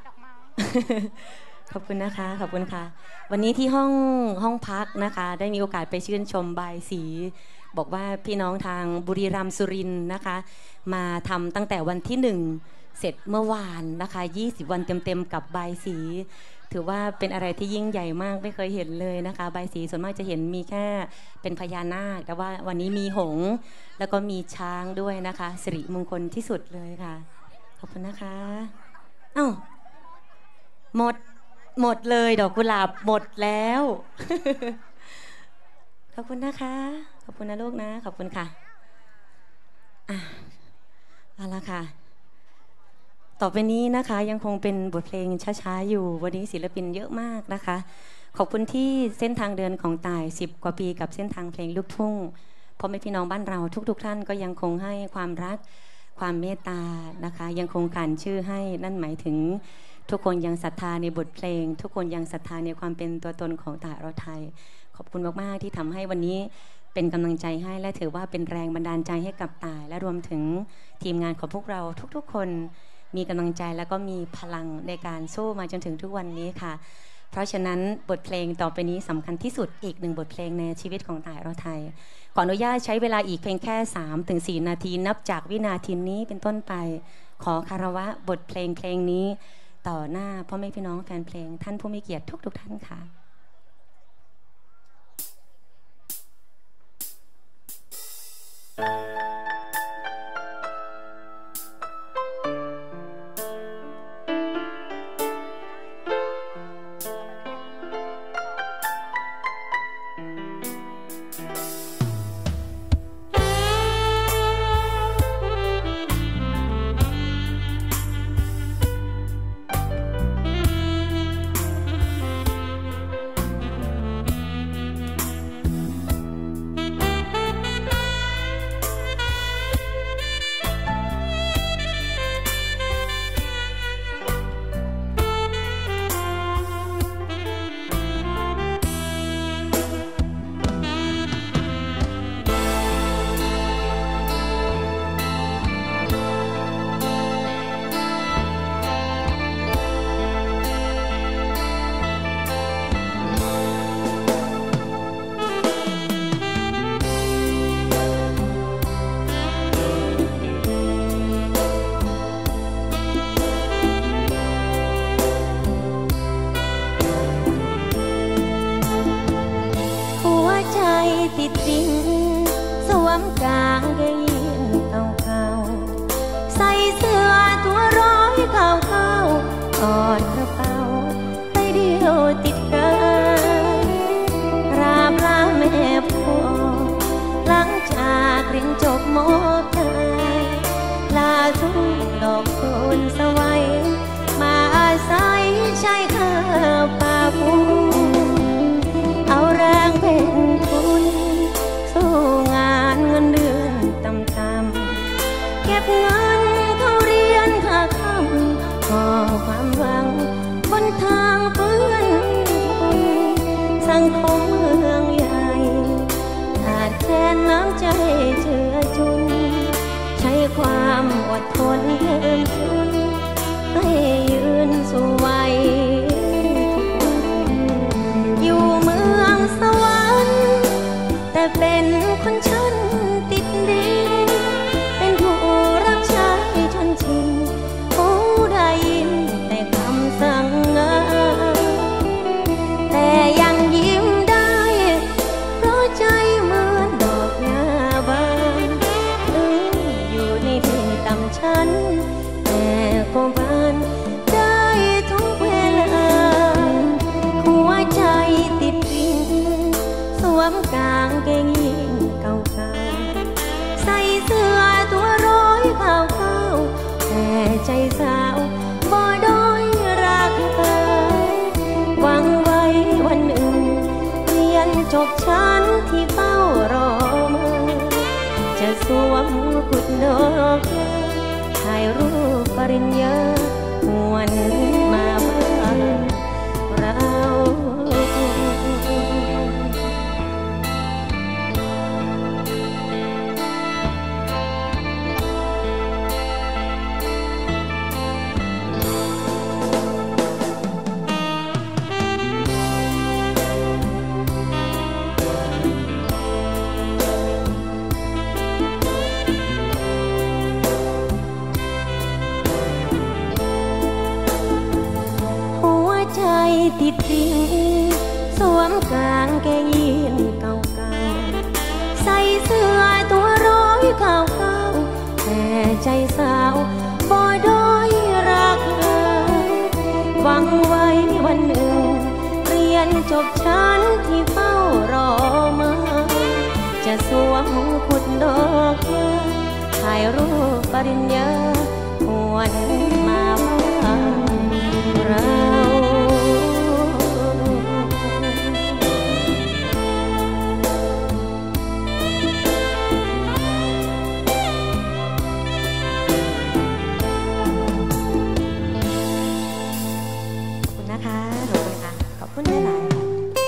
Speaker 2: ขอบคุณนะคะขอบคุณค่ะวันนี้ที่ห้องพักนะคะได้มีโอกาสไปชื่นชมบายสีบอกว่าพี่น้องทางบุรีรัมย์สุรินทร์นะคะมาทำตั้งแต่วันที่1เสร็จเมื่อวานนะคะ20 วันเต็มๆกับบายสีถือว่าเป็นอะไรที่ยิ่งใหญ่มากไม่เคยเห็นเลยนะคะบายสีส่วนมากจะเห็นมีแค่เป็นพญานาคแต่ว่าวันนี้มีหงส์แล้วก็มีช้างด้วยนะคะสิริมงคลที่สุดเลยค่ะขอบคุณนะคะอ้าวหมดเลยดอกกุหลาบหมดแล้ว ขอบคุณนะคะขอบคุณนะลูกนะขอบคุณค่ะเอาละค่ะต่อไปนี้นะคะยังคงเป็นบทเพลงช้าๆอยู่วันนี้ศิลปินเยอะมากนะคะขอบคุณที่เส้นทางเดินของต่าย10 กว่าปีกับเส้นทางเพลงลูกทุ่งพ่อแม่พี่น้องบ้านเราทุกท่านก็ยังคงให้ความรักความเมตตานะคะยังคงขานชื่อให้นั่นหมายถึงทุกคนยังศรัทธาในบทเพลงทุกคนยังศรัทธาในความเป็นตัวตนของต่ายเราไทยขอบคุณมากๆที่ทำให้วันนี้เป็นกำลังใจให้และถือว่าเป็นแรงบันดาลใจให้กับต่ายและรวมถึงทีมงานของพวกเราทุกๆคนมีกำลังใจแล้วก็มีพลังในการสู้มาจนถึงทุกวันนี้ค่ะเพราะฉะนั้นบทเพลงต่อไปนี้สำคัญที่สุดอีก1 บทเพลงในชีวิตของต่ายเราไทยขออนุญาตใช้เวลาอีกเพียงแค่ 3-4 นาทีนับจากวินาทีนี้เป็นต้นไปขอคารวะบทเพลงนี้ต่อหน้าพ่อแม่พี่น้องแฟนเพลงท่านผู้มีเกียรติทุกท่านค่ะ
Speaker 6: ติดดินสวมกางเกงยีนเก่าๆใส่เสื้อตัวร้อยขาวๆแต่ใจสาวบ่ด้อยรักหวังว่าวงขุดดอกไม้ถ่ายรูปปริญญาหวนมาบ้านเราขอบคุณหลายๆ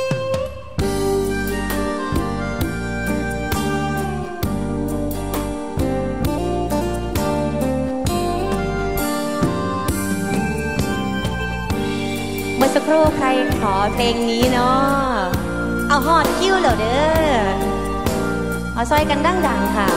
Speaker 6: เมื่อสักครู่ใครขอเพลงนี้เนาะเอาฮอดคิ้วเหรอเด้อเอาซอยกันดังๆค่ะ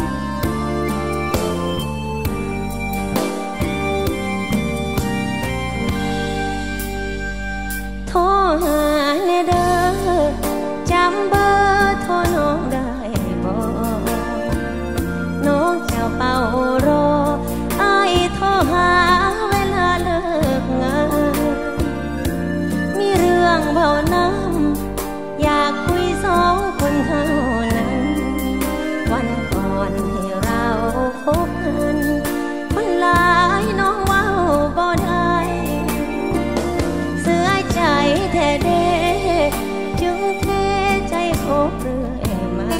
Speaker 6: โทรหาแน่เด้อจำเบอร์โทรน้องได้บ่น้องจะเป่ารออ้ายโทรหาเวลาเลิกงานมีเรื่องเบาน้ำอยากคุยสองคนเท่านั้นวันก่อนที่เราพบกันคนหลายน้องเว้าบ่ได้เสียใจแท้เด้จึงเทใจพบเรื่อยมา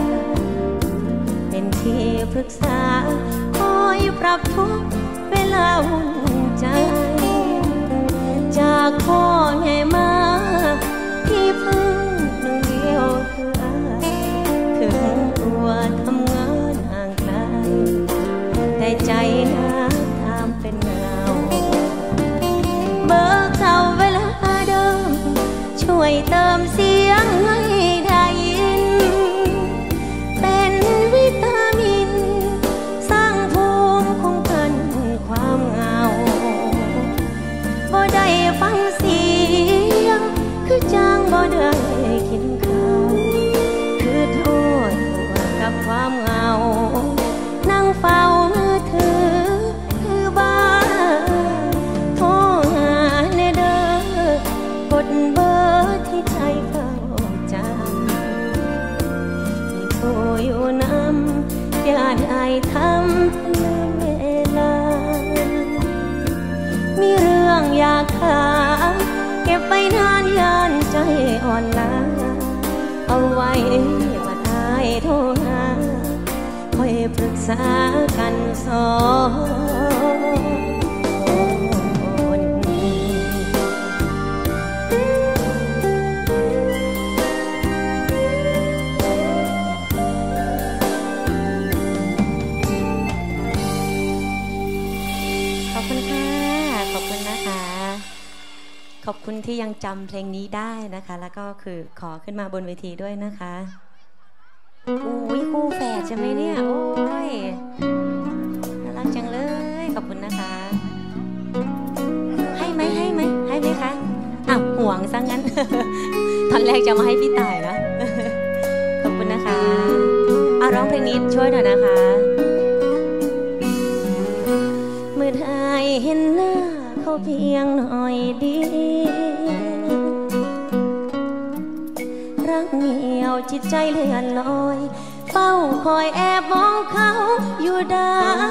Speaker 6: เป็นที่ปรึกษาคอยปรับทุกเวลาวุ่นใจจากพ่อแม่มาที่พึ่งหนึ่งเดียวคืออ้ายถึงตัวทำงานห่างไกลแต่ใจนักทำเป็นเงาเบิกเท่าเวลาเดิมช่วยเติมเสียงให้ได้ยินเป็นวิตามินสร้างภูมิคุ้มกันความเหงาบ่ได้ฟังเสียงคือจางบ่ได้กินข้าวคือโทษกับความเหงานั่งเฝ้ามือถือคือบ้าโทรหาแน่เด้อกดเบอร์ที่ใจเฝ้าจำที่โทรอยู่น้ำอย่าได้ทำลืมเวลามีเรื่องอยากถามเก็บไปนานยานใจอ่อนล้าเอาไว้มาได้โทรหาคอยปรึกษากันสองคนขอบคุณค่ะขอบคุณนะคะขอบคุณที่ยังจำเพลงนี้ได้นะคะแล้วก็คือขอขึ้นมาบนเวทีด้วยนะคะอุ้ยคู่แฝดใช่ไหมเนี่ยโอ้ยน่ารักจังเลยขอบคุณนะคะให้ไหมคะอ้าวห่วงซะงั้น ตอนแรกจะมาให้พี่ต่ายนะ ขอบคุณนะคะเอาร้องเพลงนี้ช่วยหน่อยนะคะเมื่อได้เห็นหน้าเขาเพียงหน่อยเดียวรักเหนียวจิตใจเลื่อนลอยเฝ้าคอยแอบมองเขาอยู่ได้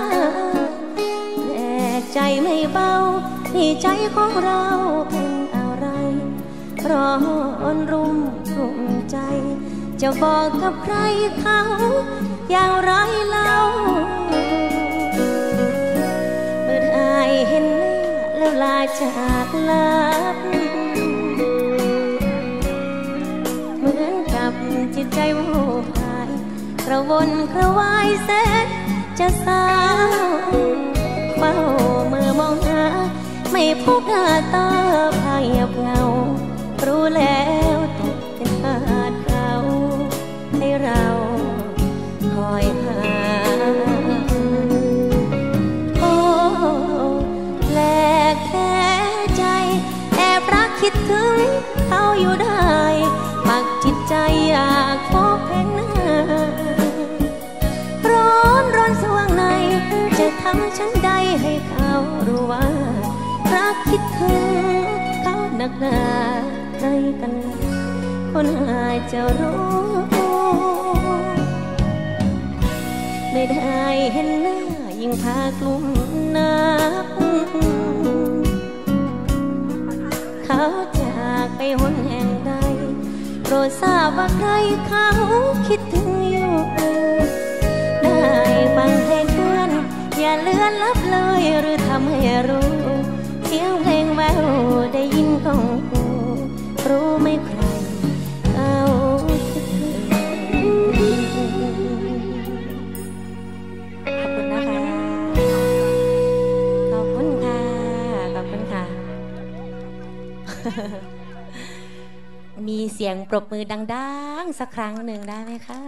Speaker 6: แต่ใจไม่เบาที่ใจของเราเป็นอะไรร้อนรุ่มกลุ่มใจจะบอกกับใครเขาอย่างไรเล่าเมื่อได้เห็นหน้าแล้วลาจากลับเหมือนกับจิตใจวูบหายกระวนกระวายแสนจะเศร้าเฝ้าเมื่อมองหาไม่พบหน้าตาพาเงียบเหงารู้แล้วตกเป็นทาสเขาให้เราคอยหาโอ้แปลกแค่ใจแอบรักคิดถึงเขาอยู่ได้ปักจิตใจอยากพบเห็นหน้าร้อนสว่างในจะทำฉันใดให้เขารู้ว่ารักคิดถึงเขาหนักหนาใครกันคนหายจะรู้
Speaker 2: เห็นหน้ายิ่งพากลุ่มนักเขาจากไปหนแห่งใดโปรดทราบว่าใครเขาคิดถึงอยู่ได้ฟังเพลงเพื่อนอย่าเลือนลับเลยหรือทำให้รู้เสียงเพลงแววได้ยินของกูรู้ไหมใครเขาขอบคุณนะคะขอบคุณค่ะขอบคุณค่ะ มีเสียงปรบมือดังๆสักครั้งหนึ่งได้ไหมคะ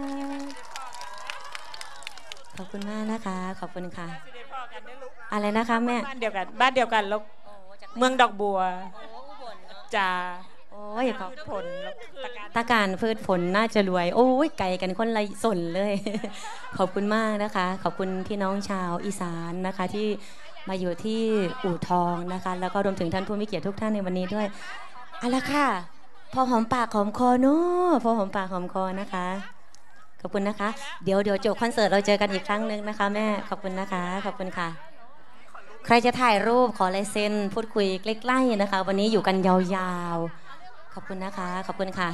Speaker 2: ขอบคุณมากนะคะขอบคุณค่ะอะไรนะคะแม่
Speaker 6: บ้านเดียวกันแล้วเมืองดอกบัวจ้า
Speaker 2: โอ้ยขอบ
Speaker 6: ผล
Speaker 2: ตะการพืชผลน่าจะรวยโอ้ยไก่กันคนละสนเลย ขอบคุณมากนะคะขอบคุณพี่น้องชาวอีสานนะคะที่มาอยู่ที่อู่ทองนะคะแล้วก็รวมถึงท่านผู้มีเกียรติทุกท่านในวันนี้ด้วยเอาละค่ะพอหอมปากหอมคอเนาะพอหอมปากหอมคอนะคะขอบคุณนะคะเดี๋ยวจบคอนเสิร์ตเราเจอกันอีกครั้งนึงนะคะแม่ขอบคุณนะคะขอบคุณค่ะใครจะถ่ายรูปขอลายเซ็นพูดคุยใกล้ๆนะคะวันนี้อยู่กันยาวๆขอบคุณนะคะขอบคุณค่ะ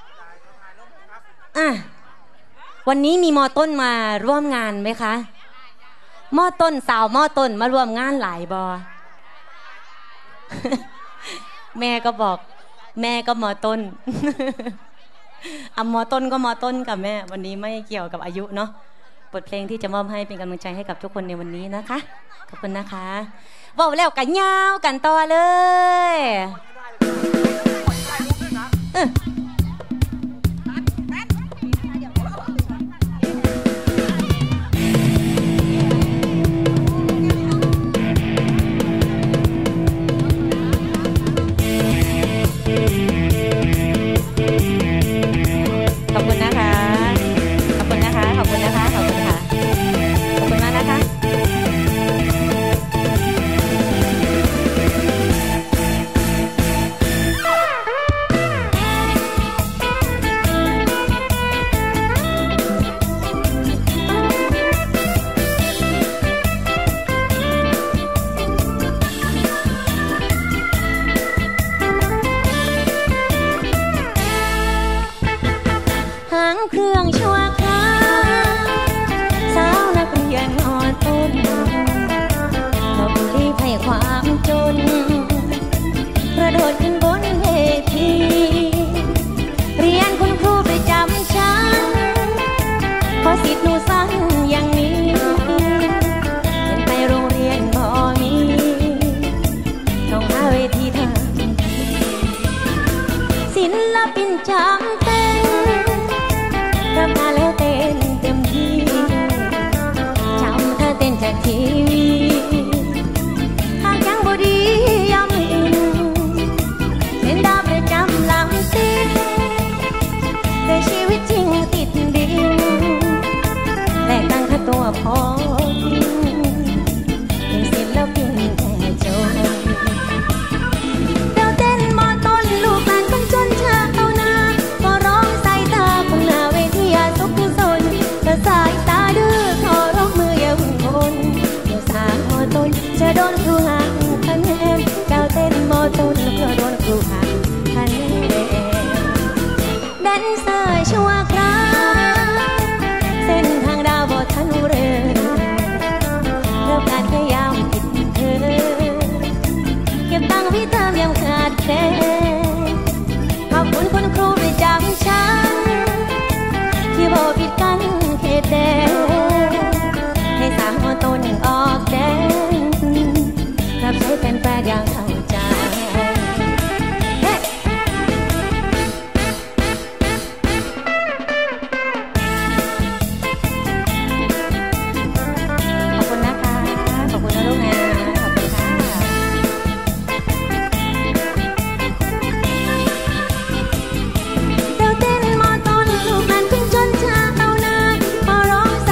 Speaker 2: วันนี้มีมอต้นมาร่วมงานไหมคะมอต้นสาวมอต้นมาร่วมงานหลายบอ แม่ก็บอกแม่ก็มอต้น มอต้นก็มอต้นกับแม่วันนี้ไม่เกี่ยวกับอายุเนาะบทเพลงที่จะมอบให้เป็นกำลังใจให้กับทุกคนในวันนี้นะคะขอบคุณนะคะบอกแล้วกันยาวกันต่อเลยขอบคุณนะคะขอบคุณนะคะขอบคุณนะคะขอบคุณค่ะขอบคุณมากนะคะเครื่องชั่วคราวสาวนักเรียนอ่อนต้นขอบรีบให้ความจนกระโดดขึ้นบนเวทีเรียนคุณครูประจำชั้นขอสิทธิ์หนูสั้นอย่างนี้เห็นไปโรงเรียนบ่มีต้องหาเวทีทางศิลปินจำเป็นรับงานแล้วเต้นเต็มที่จำเธอเต้นจากทีวีหากยังบ่ดีย่ำอินเป็นดาวประจำหลังติดแต่ชีวิตจริงติดดินแลกตั้งค่าตัวพอเป็นศิลปินแต่จนเราเต้นมอต้นลูกหลานคนจนชาเอาหน้าก็ร้องใส่ตาคนหน้าเวทีทุกสนจะสายตาดื้อขอร้องมืออย่าหุ่นคนเดี๋ยวสาวมอต้นจะโดนครูหักคะแนนเจ้าเต้นมอต้นเพื่อโดนครูหักคะแนนแดนเซอร์ชั่วคราวเส้นทางดาวบอทันเรือเริ่มการขย้ำผิดเธอเก็บตังค์พี่เติมยังขาดแคลนขอบคุณคุณครูประจำชั้นที่บอกปิดกันเขตแดนให้สาวมอต้นออกแดนรับใช้เป็นแฟนอย่างเข้าใจขอบคุณนะคะขอบคุณนะลูกนะขอบคุณค่ะเราเต้นมอต้นลูกนั้นขึ้นจนชาเอาหน้าพอร้อง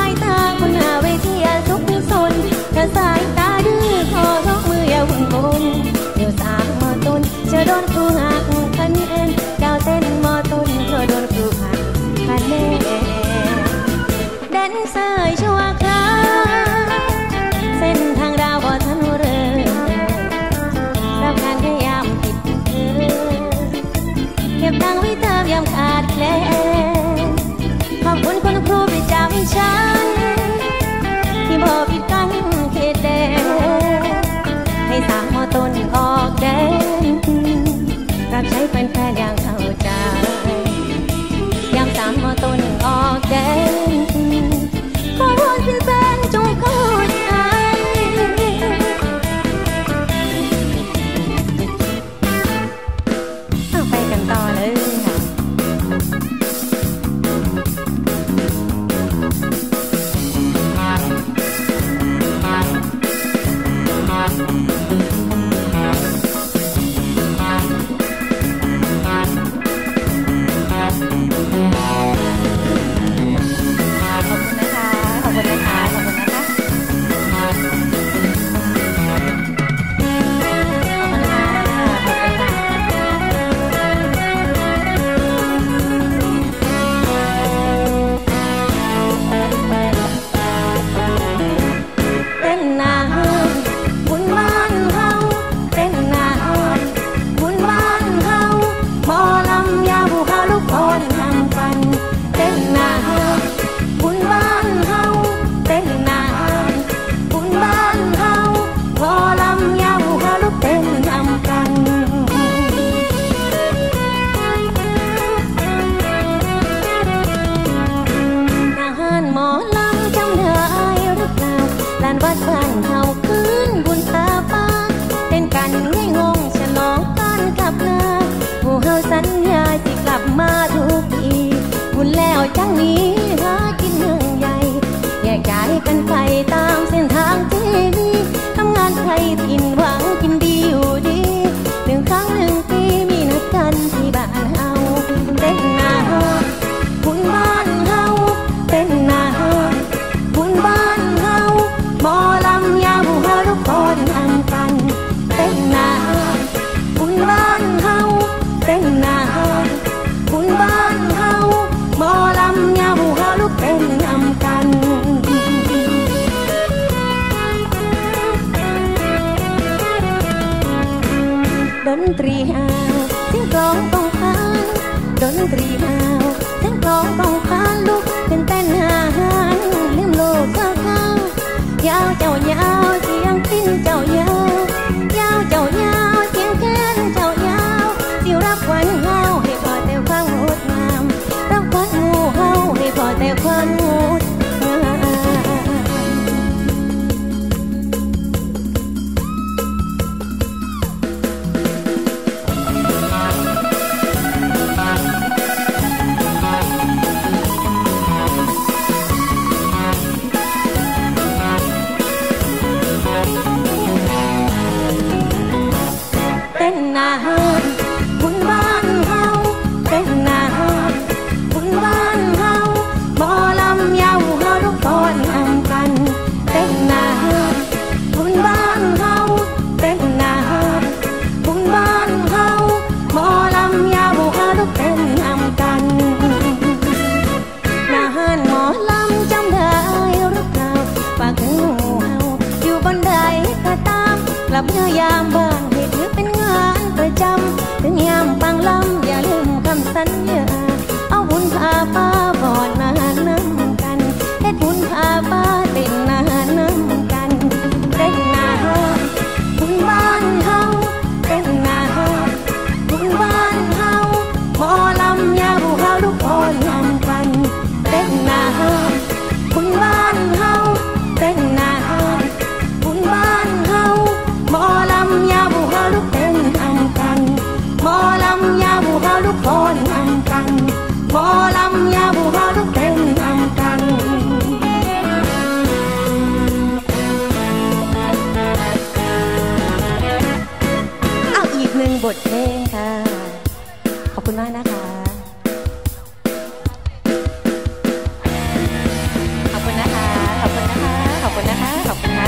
Speaker 2: นี้หากินเมืองใหญ่แยกย้ายกันไปตามเส้นทางที่ดีทำงานไทยถิ่นหวังกินดีอยู่ดี1 ครั้ง 1 ปีมีนัดกันที่บ้านเฮาเต้นหน้าบุญบ้านเฮาเต้นหน้าบุญบ้านเฮาหมอลำยาบุหาทุกคนทำกันเต้นหน้าบุญบ้านเฮาเต้นหน้าบุญบ้านเฮาหมอลำยาบุหาลูกเต้นทำกันดนตรีฮาวเสียงกลองกองพานดนตรีฮาวเสียงกลองกองพานลุกเป็นเต้นหาหานลืมโลกเศร้ายาวเจ้ายาวเสียงปิ้นเจ้ายาวยาวเจ้ายาวเสียงแค้นเจ้ายาวสิรับขวัญเฮาให้พอแต่ความงดงามรับขวัญหมู่เฮาให้พอแต่ความงดงามบุญบ้านเฮาเต้นหน้าบุญบ้านเฮาหมอลำยาวเฮาทุกคนทำกันเต้นหน้าบุญบ้านเฮาเต้นหน้าบุญบ้านเฮาหมอลำยาวเฮาทุกเต้นทำกันหน้าห้านหมอลำจำได้หรือเปล่าฝากถึงหมู่เฮาอยู่บนใดก็ตามกลับเมื่อยามบ้านให้ถือเป็นงานประจำถึงยามฟังลำอย่าลืมคำสัญญาเอาบุญพาป้าบอดมาน้ำกันเฮ็ดบุญพาป้าเต้นนาน้ำกันเต้นนาบุญบ้านเฮาเต้นนาบุญบ้านเฮาหมอลำยาบุเฮาทุกคนทำกันเต้นนาบุญบ้านเฮาเต้นนาบุญบ้านเฮาหมอลำยาบุเฮาทุกเต้นทำกันหมอลำยาบุเฮาทุกคนทำกันหมอลำยาบุเฮาทุกเต้นทำกันเอาอีก1 บทเพลงค่ะขอบคุณมากนะคะขอบคุณนะคะขอบคุณนะคะขอบคุณนะคะขอบคุณค่ะ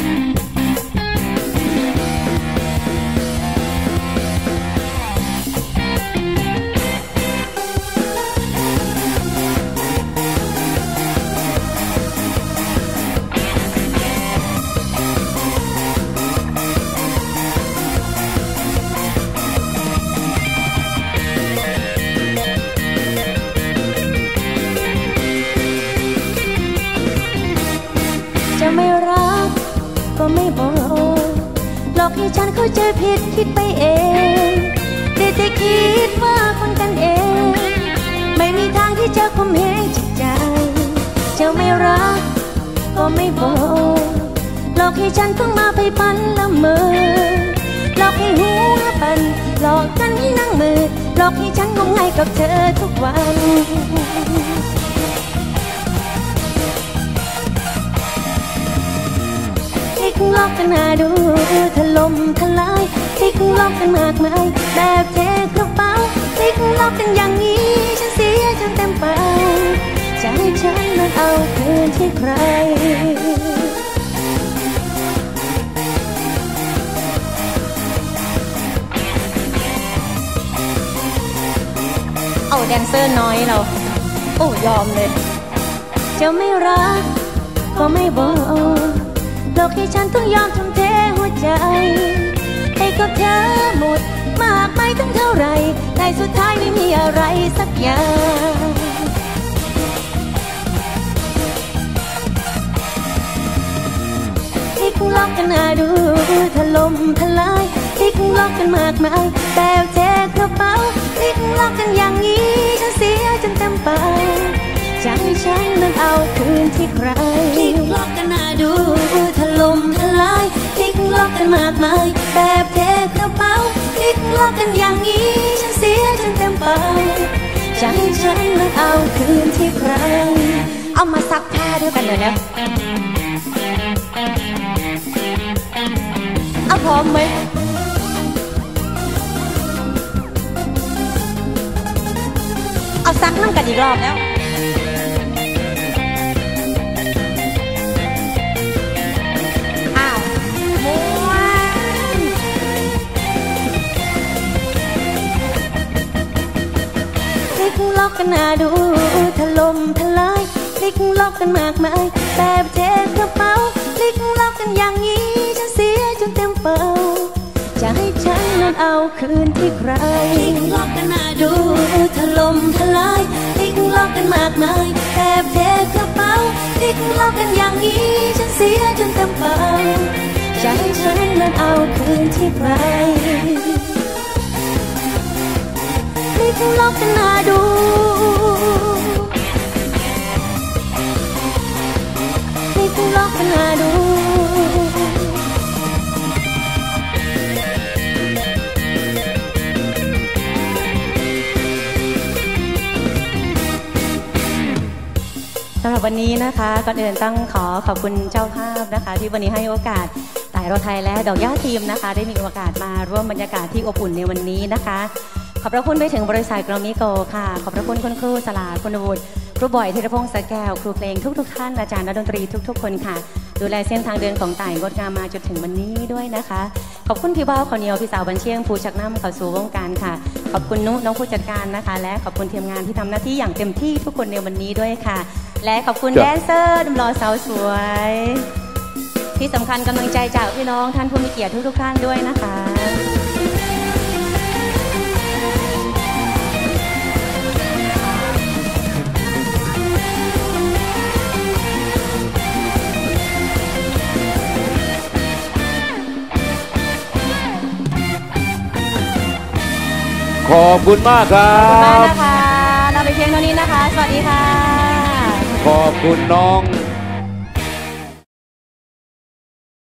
Speaker 2: จะไม่รักก็ไม่บอกหลอกให้ฉันเข้าใจผิดคิดไปเองได้แต่คิดว่าคนกันเองไม่มีทางที่จะข่มเหงจิตใจจะไม่รักก็ไม่บอกหลอกให้ฉันต้องมาไปปันละเมอหลอกให้หัวปันหลอกกันให้นั่งมือหลอกให้ฉันงมงายกับเธอทุกวันติ๊กล็อกกันมาดูถล่มทลายติ๊กล็อกกันมากมายแบบเทกระเป๋าติ๊กล็อกกันอย่างนี้ฉันเสียจนเต็มไปใจฉันมันเอาคืนที่ใครเอาแดนเซอร์น้อยเราโอ้ยอมเลยจะไม่รักก็ไม่บอกหลอกให้ฉันต้องยอมทุ่มเทหัวใจให้กับเธอหมดมากไปตั้งเท่าไรแต่สุดท้ายไม่มีอะไรสักอย่างติ๊กล็อกกันมาดูถล่มทลายติ๊กล็อกกันมากมายแบบแจกกระเป๋าติ๊กล็อกกันอย่างนี้ฉันเสียจนเต็มไปใจฉันนั้นเอาคืนที่ใครติ๊กล็อกกันมาดูถล่มทลายติ๊กล็อกกันมากมายแบบแจกกระเป๋าติ๊กล็อกกันอย่างนี้ฉันเสียจนเต็มไปใจฉันนั้นเอาคืนที่ใครเอามาซักผ้าด้วยกันเลยนะเอาพร้อมไหมเอาซักน้ำกันอีกรอบแล้วอ้าวม้วนพลิกล็อกกันหน้าดูถล่มทลายพลิกล็อกกันมากมายแบบเทกระเป๋าพลิกล็อกกันอย่างนี้ฉันเสียจนเต็มเป่าจะให้ฉันนั้นเอาคืนที่ใครพลิกล็อกกันหน้าดูถล่มทลายพลิกล็อกกันมากมายแบบเทกระเป๋าพลิกล็อกกันอย่างนี้ฉันเสียจนเต็มเป่าจะให้ฉันนั้นเอาคืนที่ใครพลิกล็อกกันหน้าดูพลิกล็อกกันหน้าดูสำหรับวันนี้นะคะก่อนอื่นต้องขอบคุณเจ้าภาพนะคะที่วันนี้ให้โอกาสต่ายรถไทยและดอกย่าทีมนะคะได้มีโอกาสมาร่วมบรรยากาศที่อบอุ่นในวันนี้นะคะขอบพระคุณไปถึงบริษัทกรมิโกค่ะขอบพระคุณคุณครูสลาคุณวุฒิครูบ่อยธีรพงษ์สแก้วครูเพลงทุกท่านอาจารย์นักดนตรีทุกคนค่ะดูแลเส้นทางเดินของต่ายงดงามมาจนถึงวันนี้ด้วยนะคะขอบคุณพี่บ่าวขอเหนียวพี่สาวบัญเชียงผู้ชักนำเข้าสู่วงการค่ะขอบคุณนุน้องผู้จัดการนะคะและขอบคุณทีมงานที่ทำหน้าที่อย่างเต็มที่ทุกคนในวันนี้ด้วยค่ะและขอบคุณแดนเซอร์หนุ่มหล่อสาวสวยที่สำคัญกำลังใจจากพี่น้องท่านผู้มีเกียรติทุกท่านด้วยนะคะ
Speaker 1: ขอบคุณมากครับ
Speaker 2: ขอบคุณมากนะคะลาไปเพียงเท่านี้นะคะสวัสดีค่ะ
Speaker 1: ขอบคุณน้อง